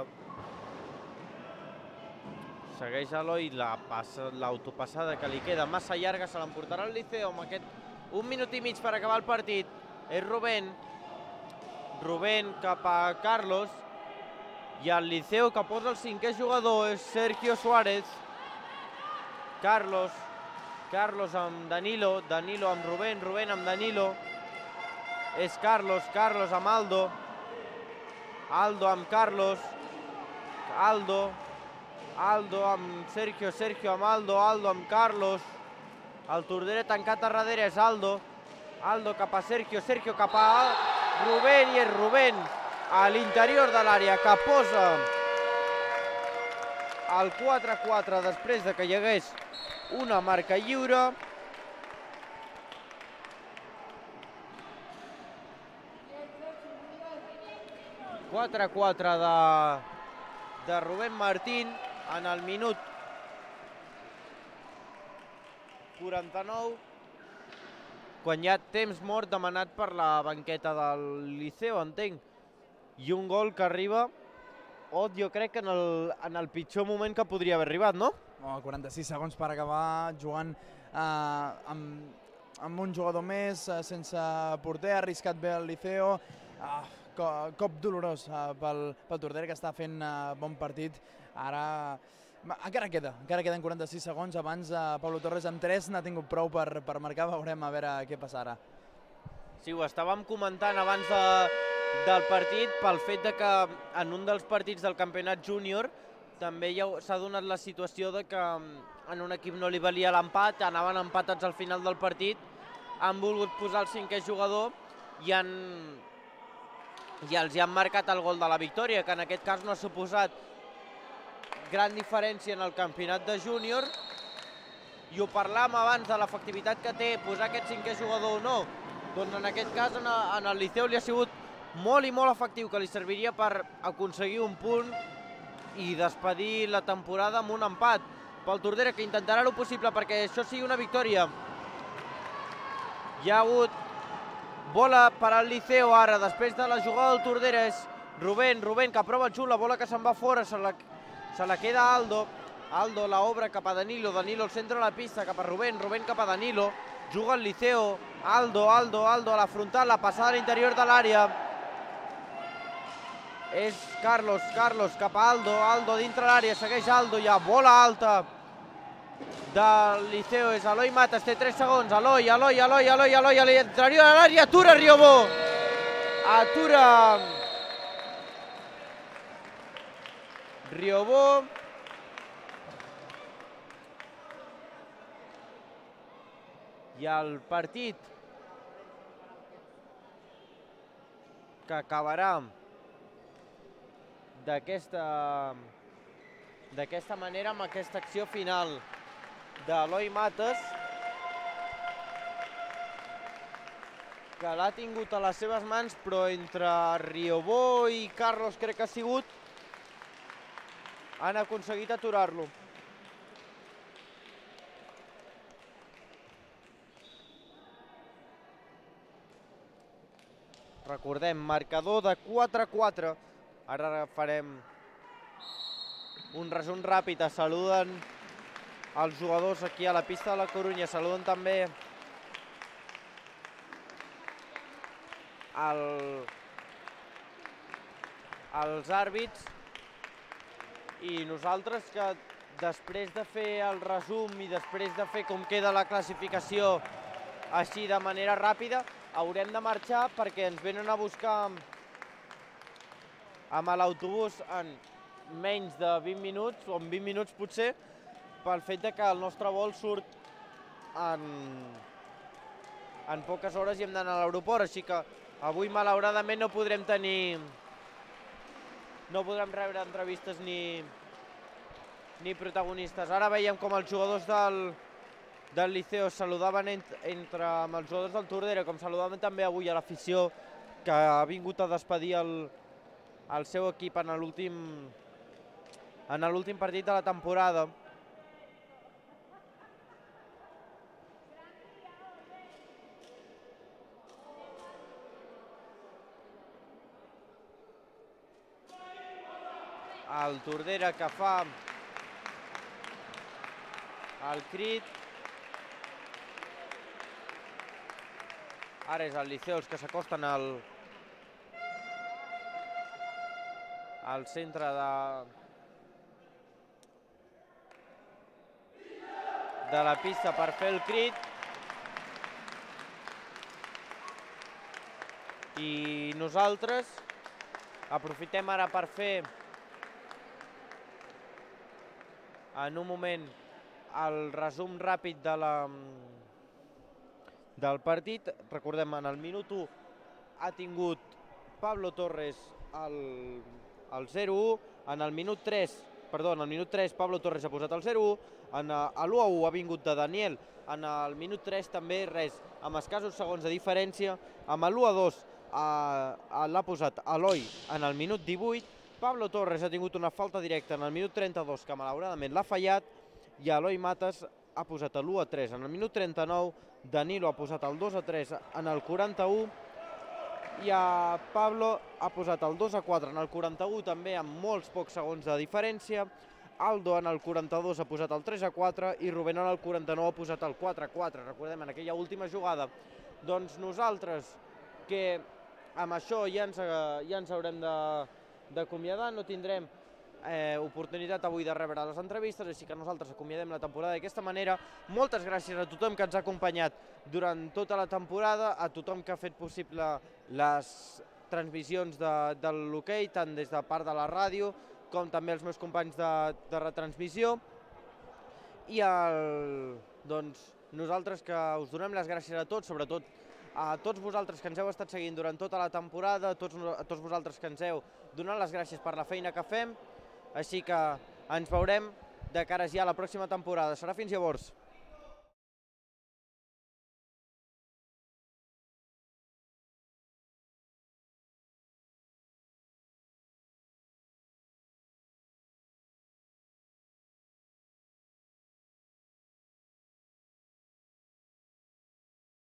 Segueix Eloi, l'autopassada que li queda massa llarga, se l'emportarà el Liceu amb aquest un minut i mig per acabar el partit. És Rubén. Rubén cap a Carlos. I el Liceu que posa el cinquè jugador és Sergio Suárez. Carlos. Carlos amb Danilo. Danilo amb Rubén. Rubén amb Danilo. És Carlos. Carlos amb Aldo. Aldo amb Carlos. Aldo. Aldo amb Sergio. Sergio amb Aldo. Aldo amb Carlos. El Tordera tancat a darrere és Aldo. Aldo cap a Sergio. Sergio cap a Rubén i és Rubén a l'interior de l'àrea que posa el quatre a quatre després de que hi hagués una marca lliure. quatre a quatre de, de Rubén Martín en el minut quaranta-nou, quan hi ha temps mort demanat per la banqueta del Liceu, entenc. I un gol que arriba, Ot, jo crec que en el, en el pitjor moment que podria haver arribat, no? Oh, quaranta-sis segons per acabar jugant eh, amb, amb un jugador més, eh, sense porter, ha arriscat bé el Liceo. Ah, co, cop dolorós eh, pel, pel Tordera, que està fent eh, bon partit. Ara encara queda, encara queden quaranta-sis segons. Abans eh, Pablo Torres amb tres n'ha tingut prou per, per marcar, veurem a veure què passarà. Sí, ho estàvem comentant abans de, del partit pel fet de que en un dels partits del campionat júnior també s'ha donat la situació de que en un equip no li valia l'empat, anaven empatats al final del partit, han volgut posar el cinquè jugador i, han, i els hi han marcat el gol de la victòria, que en aquest cas no ha suposat gran diferència en el campionat de júnior. I ho parlàvem abans de l'efectivitat que té posar aquest cinquè jugador o no. Doncs en aquest cas en el Liceu li ha sigut molt i molt efectiu, que li serviria per aconseguir un punt i despedir la temporada amb un empat. Pel Tordera, que intentarà el possible perquè això sigui una victòria. Hi ha hagut bola per al Liceu ara, després de la jugada del Tordera, és Rubén, Rubén que prova el xut, la bola que se'n va fora, se la, se la queda Aldo. Aldo la obra cap a Danilo, Danilo al centre de la pista, cap a Rubén, Rubén cap a Danilo. juga el Liceo, Aldo, Aldo, Aldo a la frontal, la passada a l'interior de l'àrea. És Carlos, Carlos cap a Aldo, Aldo dintre l'àrea, segueix Aldo, hi ha bola alta del Liceo, és Eloi Matas, té tres segons, Eloi, Eloi, Eloi, Eloi, Eloi, a l'interior de l'àrea, atura Riobó, atura Riobó, i el partit que acabarà d'aquesta d'aquesta manera, amb aquesta acció final d'Eloi Matas, que l'ha tingut a les seves mans, però entre Riobó i Carlos, crec que ha sigut, han aconseguit aturar-lo. Recordem, marcador de quatre a quatre. Ara farem un resum ràpid. Es saluden els jugadors aquí a la pista de la Corunya. Saluden també el, els àrbits. I nosaltres, que després de fer el resum i després de fer com queda la classificació així de manera ràpida, haurem de marxar perquè ens venen a buscar amb l'autobús en menys de vint minuts, o en vint minuts potser, pel fet que el nostre vol surt en, en poques hores i hem d'anar a l'aeroport, així que avui malauradament no podrem tenir, no podrem rebre entrevistes ni, ni protagonistes. Ara veiem com els jugadors del, del Liceo saludaven entre, entre amb els jugadors del Tordera, com saludaven també avui a l'afició que ha vingut a despedir el, el seu equip en l'últim en l'últim partit de la temporada. El Tordera que fa el crit. Ara és el Liceo els que s'acosten al, al centre de, de la pista per fer el crit. I nosaltres aprofitem ara per fer en un moment el resum ràpid de la, del partit. Recordem, en el minut u ha tingut Pablo Torres el, el zero u, en el minut tres, perdó, en el minut tres Pablo Torres ha posat el zero u, en l'u a u ha vingut de Daniel, en el minut tres també res, amb escassos segons de diferència, amb l'u a dos l'ha posat Eloi en el minut divuit, Pablo Torres ha tingut una falta directa en el minut trenta-dos que malauradament l'ha fallat, i Eloi Matas ha posat l'u a tres en el minut trenta-nou, Danilo ha posat el dos a tres en el quaranta-u i a Pablo ha posat el dos a quatre en el quaranta-u, també amb molts pocs segons de diferència. Aldo en el quaranta-dos ha posat el tres a quatre i Rubén en el quaranta-nou ha posat el quatre a quatre. Recordem, en aquella última jugada. Doncs nosaltres, que amb això ja ens, ja ens haurem d'acomiadar, no tindrem eh, oportunitat avui de rebre les entrevistes, així que nosaltres acomiadem la temporada d'aquesta manera. Moltes gràcies a tothom que ens ha acompanyat durant tota la temporada, a tothom que ha fet possible les transmissions de, del l'hoquei, tant des de part de la ràdio com també els meus companys de, de retransmissió. I el, doncs, nosaltres que us donem les gràcies a tots, sobretot a tots vosaltres que ens heu estat seguint durant tota la temporada, a tots, a tots vosaltres que ens heu donat les gràcies per la feina que fem, així que ens veurem de cara ja a la pròxima temporada. Serà fins llavors.